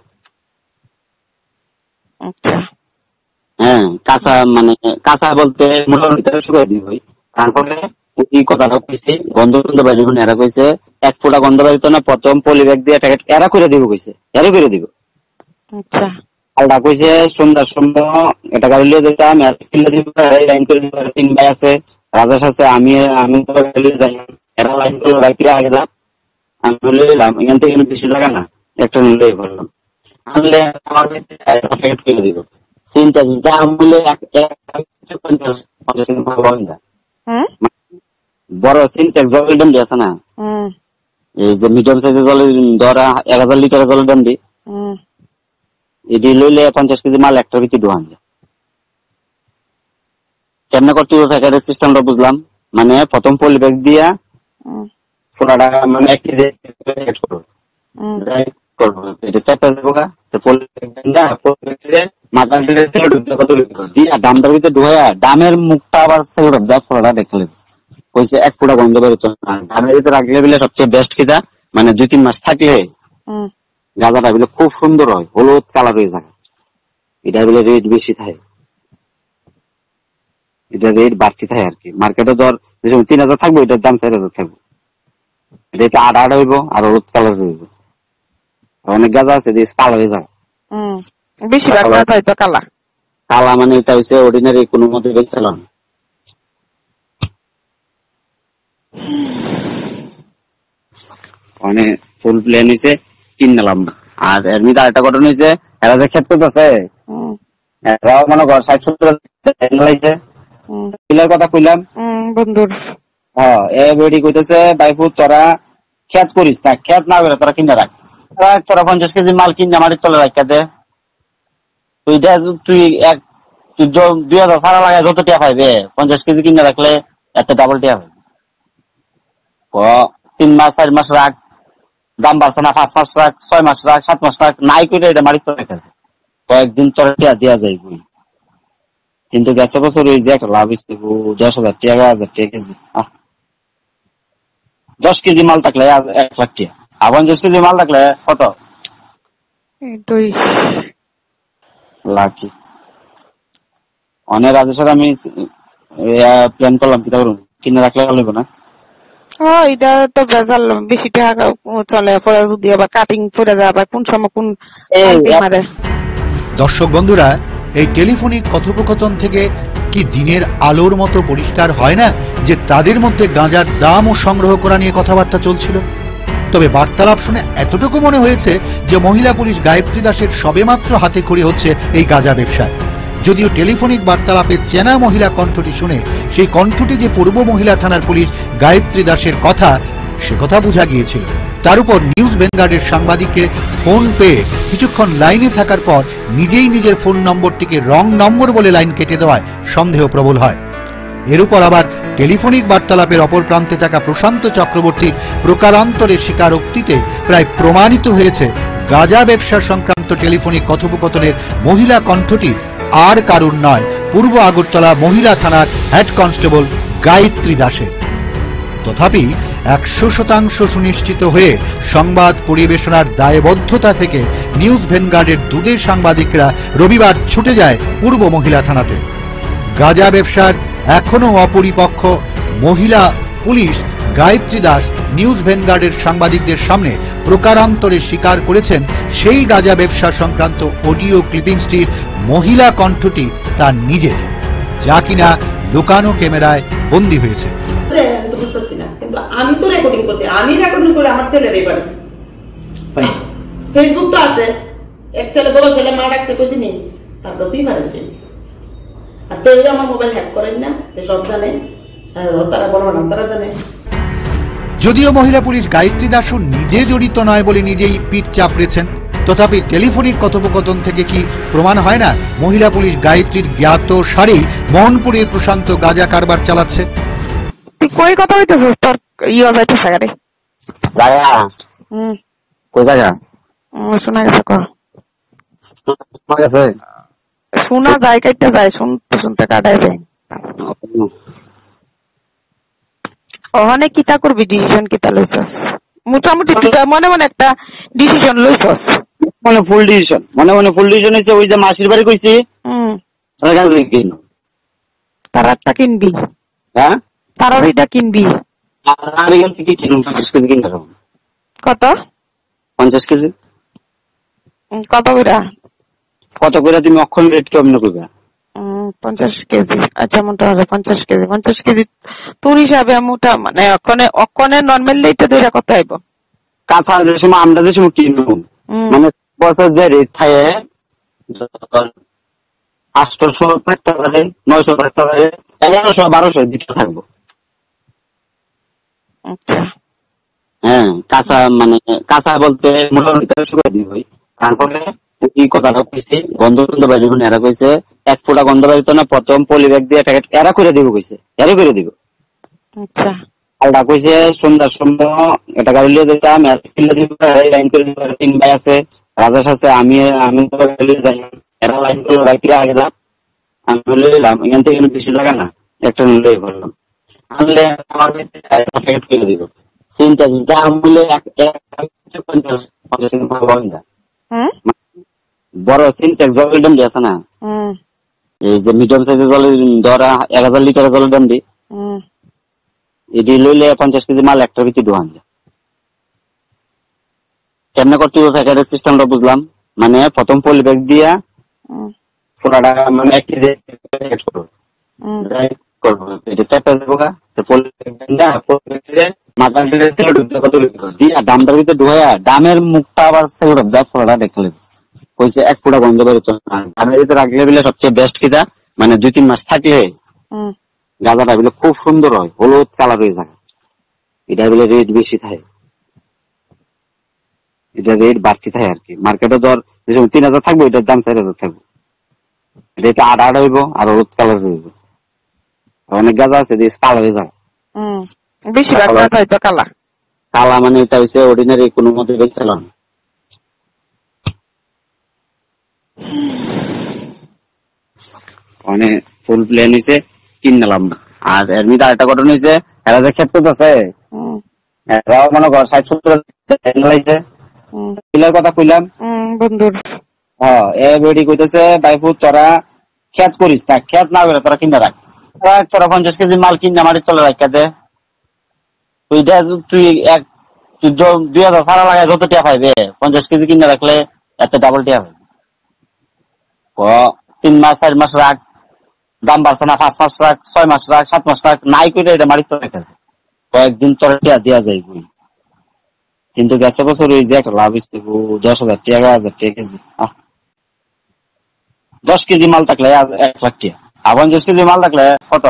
আচ্ছা, হ্যাঁ, কাঁচা মানে কাঁচা বলতে মোটামুটি শুকাই দিব। তারপরে এই কথাটা কইছে গন্ধ গন্ধ বাড়িব না, এরা কইছে 1 ফোঁটা গন্ধ বাড়িত না, প্রথম পলি ব্যাগ দিয়ে প্যাকেট এরা করে দিব কইছে, এরা করে দিব। আচ্ছা, আলটা কইছে সন্ধ্যার সময় এটা গাড়ি লিয়ে যেতাম, লাইন করে দিব। 3 ভাই আছে, রাজেশ আছে, আমি তো গাড়ি লিয়ে যাই, এরা লাইন করে রাখি আগে যাম, আমি লইলাম। এখান থেকে বেশি জায়গা না, একটা নিলে বললাম আনলে আমার প্যাকেট করে দিব। চিন্তা দাম বলে বড় সিনটেক্স জলের ডান্ডি আছে না, এই যে মিডিয়াম সাইজের জলের ধরা 1000 লিটারের জলের ডান্ডি, এটি লইলে 50 কেজি মাল একটার ভিতরে ঢোয়ান যায়। কেমনে করতে হবে প্যাকেটের সিস্টেমটা বুঝলাম। মানে প্রথম পলি ব্যাগ দিয়া ফোটাটা মানে 1 কেজি করবো, এটা চারটা দেবো গা, পলি ব্যাগ মাথার দিয়া ডামটার ভিতরে ঢোয়া, ডামের মুখটা আবার ফোটাটা দেখলে কইছে 1 ফোঁটা গন্ধ বেরোতো না। ডামের ভিতরে রাখলে বলে সবচেয়ে বেস্ট কিনা, মানে 2-3 মাস থাকলে গাঁজাটা বলে খুব সুন্দর হয়, হলুদ কালার হয়ে যায়। এটা বলে রেট বেশি থাকে, এটা রেট বাড়তি থাকে আর কি। মার্কেটে ধর 3000 থাকবো, এটার দাম 4000 থাকবো। এটা আড়া হইব আর হলুদ কালার হইব। অনেক গাঁজা আছে কালার হয়ে যায়, বেশিরভাগ হয়তো কালা। কালা মানে এটা হচ্ছে অর্ডিনারি, কোনো মতে বেচছিল না। মানে ফুল প্লেন হয়েছে, কিনলাম না। আর এর মধ্যে আরেকটা ঘটনা হয়েছে, এরা যে ক্ষেত করতেছে, এরাও মনে কর 60-70 কথা কইলাম বন্ধুর। হ্যাঁ, এ বেড়ি কইতেছে বাইফু তোরা ক্ষেত করিস না, ক্ষেত না করে তোরা কিনে রাখ, তোরা 50 কেজি মাল কিনে মাটির তলে রাখা দে। তুই 2000 সারা লাগায় যত টিয়া পাইবে, 50 কেজি কিনে রাখলে এত ডাবল টিয়া পাইবে। 3 মাস 4 মাস রাখ, দাম বাড়ছে না, 5 মাস রাখ, 6 মাস রাখ, 7 মাস রাখ, নাই করে এটা মাটির তলে রেখে দে, কয়েকদিন তোর টিয়া দেওয়া যায়। কিন্তু গেছে বছর ওই যে একটা লাভ হয়েছে 10,000 টাকা 1,000 টাকা কেজি। 10 কেজি মাল থাকলে 1 লাখ টাকা, আর 50 কেজি মাল থাকলে কত লাখি। অনেক রাজের সাথে আমি প্ল্যান করলাম কি করুন কিনে রাখলে ভালো না। এটা তো ভেজাল, বেশি টাকা চলে পরে যদি আবার কাটিং পরে যায় আবার কোন সময় কোন মারে। দর্শক বন্ধুরা, এই টেলিফোনিক কথোপকথন থেকে কি দিনের আলোর মতো পরিষ্কার হয় না যে তাদের মধ্যে গাঁজার দাম ও সংগ্রহ করা নিয়ে কথাবার্তা চলছিল। তবে বার্তালাপ শুনে এতটুকু মনে হয়েছে যে মহিলা পুলিশ গায়ত্রী দাসের সবেমাত্র হাতে খড়ি হচ্ছে এই গাঁজা ব্যবসায়। যদিও টেলিফোনিক বার্তালাপে চেনা মহিলা কণ্ঠটি শুনে সেই কণ্ঠটি যে পূর্ব মহিলা থানার পুলিশ গায়ত্রী দাসের কথা, সে কথা বোঝা গিয়েছিল। তার উপর নিউজ ভ্যানগার্ডের সাংবাদিককে ফোন পেয়ে কিছুক্ষণ লাইনে থাকার পর নিজেই নিজের ফোন নম্বরটিকে রং নম্বর বলে লাইন কেটে দেওয়ায় সন্দেহ প্রবল হয়। এর উপর আবার টেলিফোনিক বার্তালাপের অপর প্রান্তে থাকা প্রশান্ত চক্রবর্তীর প্রকারান্তরের স্বীকারোক্তিতে প্রায় প্রমাণিত হয়েছে গাঁজা ব্যবসা সংক্রান্ত টেলিফোনিক কথোপকথনের মহিলা কণ্ঠটি আর কারুর নয়, পূর্ব আগরতলা মহিলা থানার হেড কনস্টেবল গায়ত্রী দাসের। তথাপি 100% সুনিশ্চিত হয়ে সংবাদ পরিবেশনার দায়বদ্ধতা থেকে নিউজ ভ্যানগার্ডের দুধের সাংবাদিকরা রবিবার ছুটে যায় পূর্ব মহিলা থানাতে। গাঁজা ব্যবসার এখনো অপরিপক্ক মহিলা পুলিশ গায়ত্রী দাস নিউজ ভ্যানগার্ডের সাংবাদিকদের সামনে প্রকারান্তরে স্বীকার করেছেন সেই গাঁজা ব্যবসা সংক্রান্ত অডিও ক্লিপিংসটির মহিলা কণ্ঠটি তার নিজের, যা কিনা লুকানো ক্যামেরায় বন্দী হয়েছে। কিন্তু আমি তো রেকর্ডিং করছি, আমি রেকর্ডিং করে আমার ছেলের এই বাড়ি ফেসবুক তো আছে। এক ছেলে বড় ছেলে মা ডাকছে কইছি নি, তার কাছেই পারেছে। আর তো আমার মোবাইল হ্যাক করেন না, সব জানে, তারা বড় নাম তারা জানে। যদিও মহিলা পুলিশ গায়ত্রী দাসও নিজে জড়িত নয় বলে নিজেই পিঠ চাপড়েছেন, তথাপি টেলিফোনিক কথোপকথন থেকে কি প্রমাণ হয় না মহিলা পুলিশ গায়ত্রীর জ্ঞাত সারেই মোহনপুরের প্রশান্ত গাঁজা কারবার চালাচ্ছে? তুই কই কথা হইতেছিস? তোর ইয়ে যাইতেছে গাড়ি কই জায়গা শোনা গেছে, শোনা যায় কাটতে যায়, শুনতে শুনতে কাটাই যায়। ওখানে কিতা করবি, ডিসিশন কিতা লইছস? মোটামুটি মনে মনে একটা ডিসিশন লইছস? মনে ফুল ডিসিশন, মনে ফুল ডিসিশন হয়েছে। ওই যে মাসির বাড়ি কইছি তার একটা কিনবি, হ্যাঁ তার ওইটা কিনবি। আর এখান থেকে কিনুন 50 কেজি কিনতে হবে। কত? 50 কেজি। কত করে? কত করে তুমি অক্ষণ রেট কেমন করবে? 50 কেজি। আচ্ছা মোটা হবে 50 কেজি। 50 কেজি তোর হিসাবে মোটা, মানে অক্ষণে নর্মাল রেটটা ধরে কত আইব? কাঁচা যে সময় আমরা যে সময় কিনব, মানে বছর যে রেট থাকে 800 থাকতে পারে, 900 থাকতে পারে, 1100 1200 দিতে থাকবো। আচ্ছা হ্যাঁ, কাঁচা মানে কাঁচা বলতে মোটামুটি 1300 করে দিব। তারপরে কি কথাটা কইছে, গন্ধ টন্ধ বাইরে এরা কইছে 1 ফোঁটা গন্ধ বাইরে না, প্রথম পলি ব্যাগ দিয়ে প্যাকেট এরা করে দিব কইছে, এরা করে দিব। আচ্ছা আলটা কইছে সন্ধ্যার সময় এটা গাড়ি লিয়ে যেতাম, লাইন করে দিব। 3 ভাই আছে, রাজার সাথে আমি তো গাড়ি লিয়ে যাই, এরা লাইন করে বাইক আগে যাম, আমি লইলাম। এখান থেকে বেশি জায়গা না, একটা লই করলাম, আনলে আমার প্যাকেট করে দিব। চিন্তা দাম বলে বড় সিনটেক্স জলের দাম আছে না, এই যে মিডিয়াম সাইজের জলের ধরা 1000 লিটার জলের দাম দি, এটি লইলে 50 কেজি মাল একটার ভিতরে ঢোকান যায়। কেমনে করতে হবে প্যাকেটের সিস্টেমটা বুঝলাম। মানে প্রথম পলি ব্যাগ দিয়া পুরাটা মানে 1 কেজি করবো, এটা 4টা দেবো গা, মাথার দিয়া ডামটার ভিতরে ঢুকাইয়া ডামের মুখটা আবার সেগুলো পুরাটা দেখতে লাগবে। কইছে 1 ফোঁটা গন্ধ বেরোতো না। ডামের ভিতরে রাখলে বলে সবচেয়ে বেস্ট কিটা, মানে 2-3 মাস থাকলে গাঁজাটা বলে খুব সুন্দর হয়, হলুদ কালার হয়ে যায়। এটা বলে রেট বেশি থাকে, এটা রেট বাড়তি থাকে আর কি। মার্কেটে ধর 3000 থাকবো, এটার দাম 4000 থাকবো। এটা আড়া হইব আর হলুদ কালার হইব। অনেক গাঁজা আছে কালার হয়ে যায়, বেশিরভাগ হয়তো কালা। কালা মানে এটা হচ্ছে অর্ডিনারি, কোনো মতে বেচছিল না। মানে ফুল প্লেন হয়েছে কিন নিলাম না। আর এর মধ্যে আরেকটা ঘটনা হয়েছে, এরা যে ক্ষেত করতেছে এরাও মনে কর 60-70 কথা কইলাম বন্ধুর এ বেডি কইতেছে বাইফু তোরা ক্ষেত করিস না, ক্ষেত না করে তোরা কিনে রাখ, তোরা 50 কেজি মাল কিনে আমার চলে রাখা দে, তুই 2000 সারা লাগায় যত টিয়া পাইবে 50 কেজি কিনে রাখলে এত ডাবল টিয়া পাইবে। 3 মাস 4 মাস রাখ, দাম বাড়ছে না 5 মাস রাখ, 6 মাস রাখ, 7 মাস রাখ, নাই করে এটা মারি তো রেখে দে, কয়েকদিন তোর টিয়া দেওয়া যায় বই। কিন্তু গেছে বছর ওই যে একটা লাভ হচ্ছে 10,000 টাকা 1,000 টাকা কেজি। 10 কেজি মাল থাকলে 1 লাখ টাকা, আর 50 কেজি মাল থাকলে কত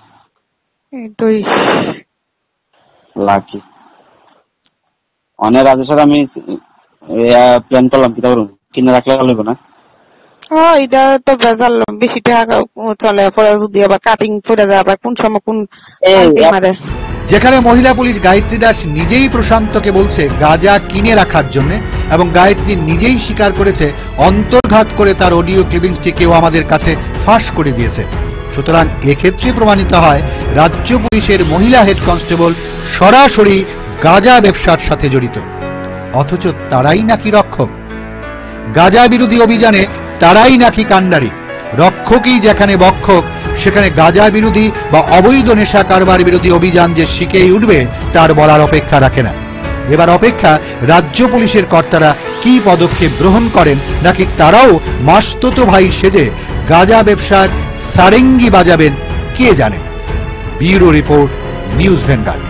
লাখ কি। অনেক রাজেশ্বর আমি প্ল্যান করলাম কি কিনে রাখলে হইব না। এটা তো ভেজাল, বেশি টাকা চলে পরে যদি আবার কাটিং পড়ে যায়, আবার কোন সময় কোন মারে। যেখানে মহিলা পুলিশ গায়ত্রী দাস নিজেই প্রশান্তকে বলছে গাঁজা কিনে রাখার জন্য, এবং গায়ত্রী নিজেই স্বীকার করেছে অন্তর্ঘাত করে তার অডিও ক্লিপিংসটি কেউ আমাদের কাছে ফাঁস করে দিয়েছে। সুতরাং এক্ষেত্রে প্রমাণিত হয় রাজ্য পুলিশের মহিলা হেড কনস্টেবল সরাসরি গাঁজা ব্যবসার সাথে জড়িত, অথচ তারাই নাকি রক্ষক। গাঁজা বিরোধী অভিযানে তারাই নাকি কাণ্ডারি। রক্ষকই যেখানে বক্ষক, সেখানে গাঁজা বিরোধী বা অবৈধ নেশা কারবার বিরোধী অভিযান যে শিখেই উঠবে তার বলার অপেক্ষা রাখে না। এবার অপেক্ষা রাজ্য পুলিশের কর্তারা কি পদক্ষেপ গ্রহণ করেন, নাকি তারাও মাসতুতো ভাই সেজে গাঁজা ব্যবসার সারেঙ্গি বাজাবেন কে জানে। Bureau report, news vanguard.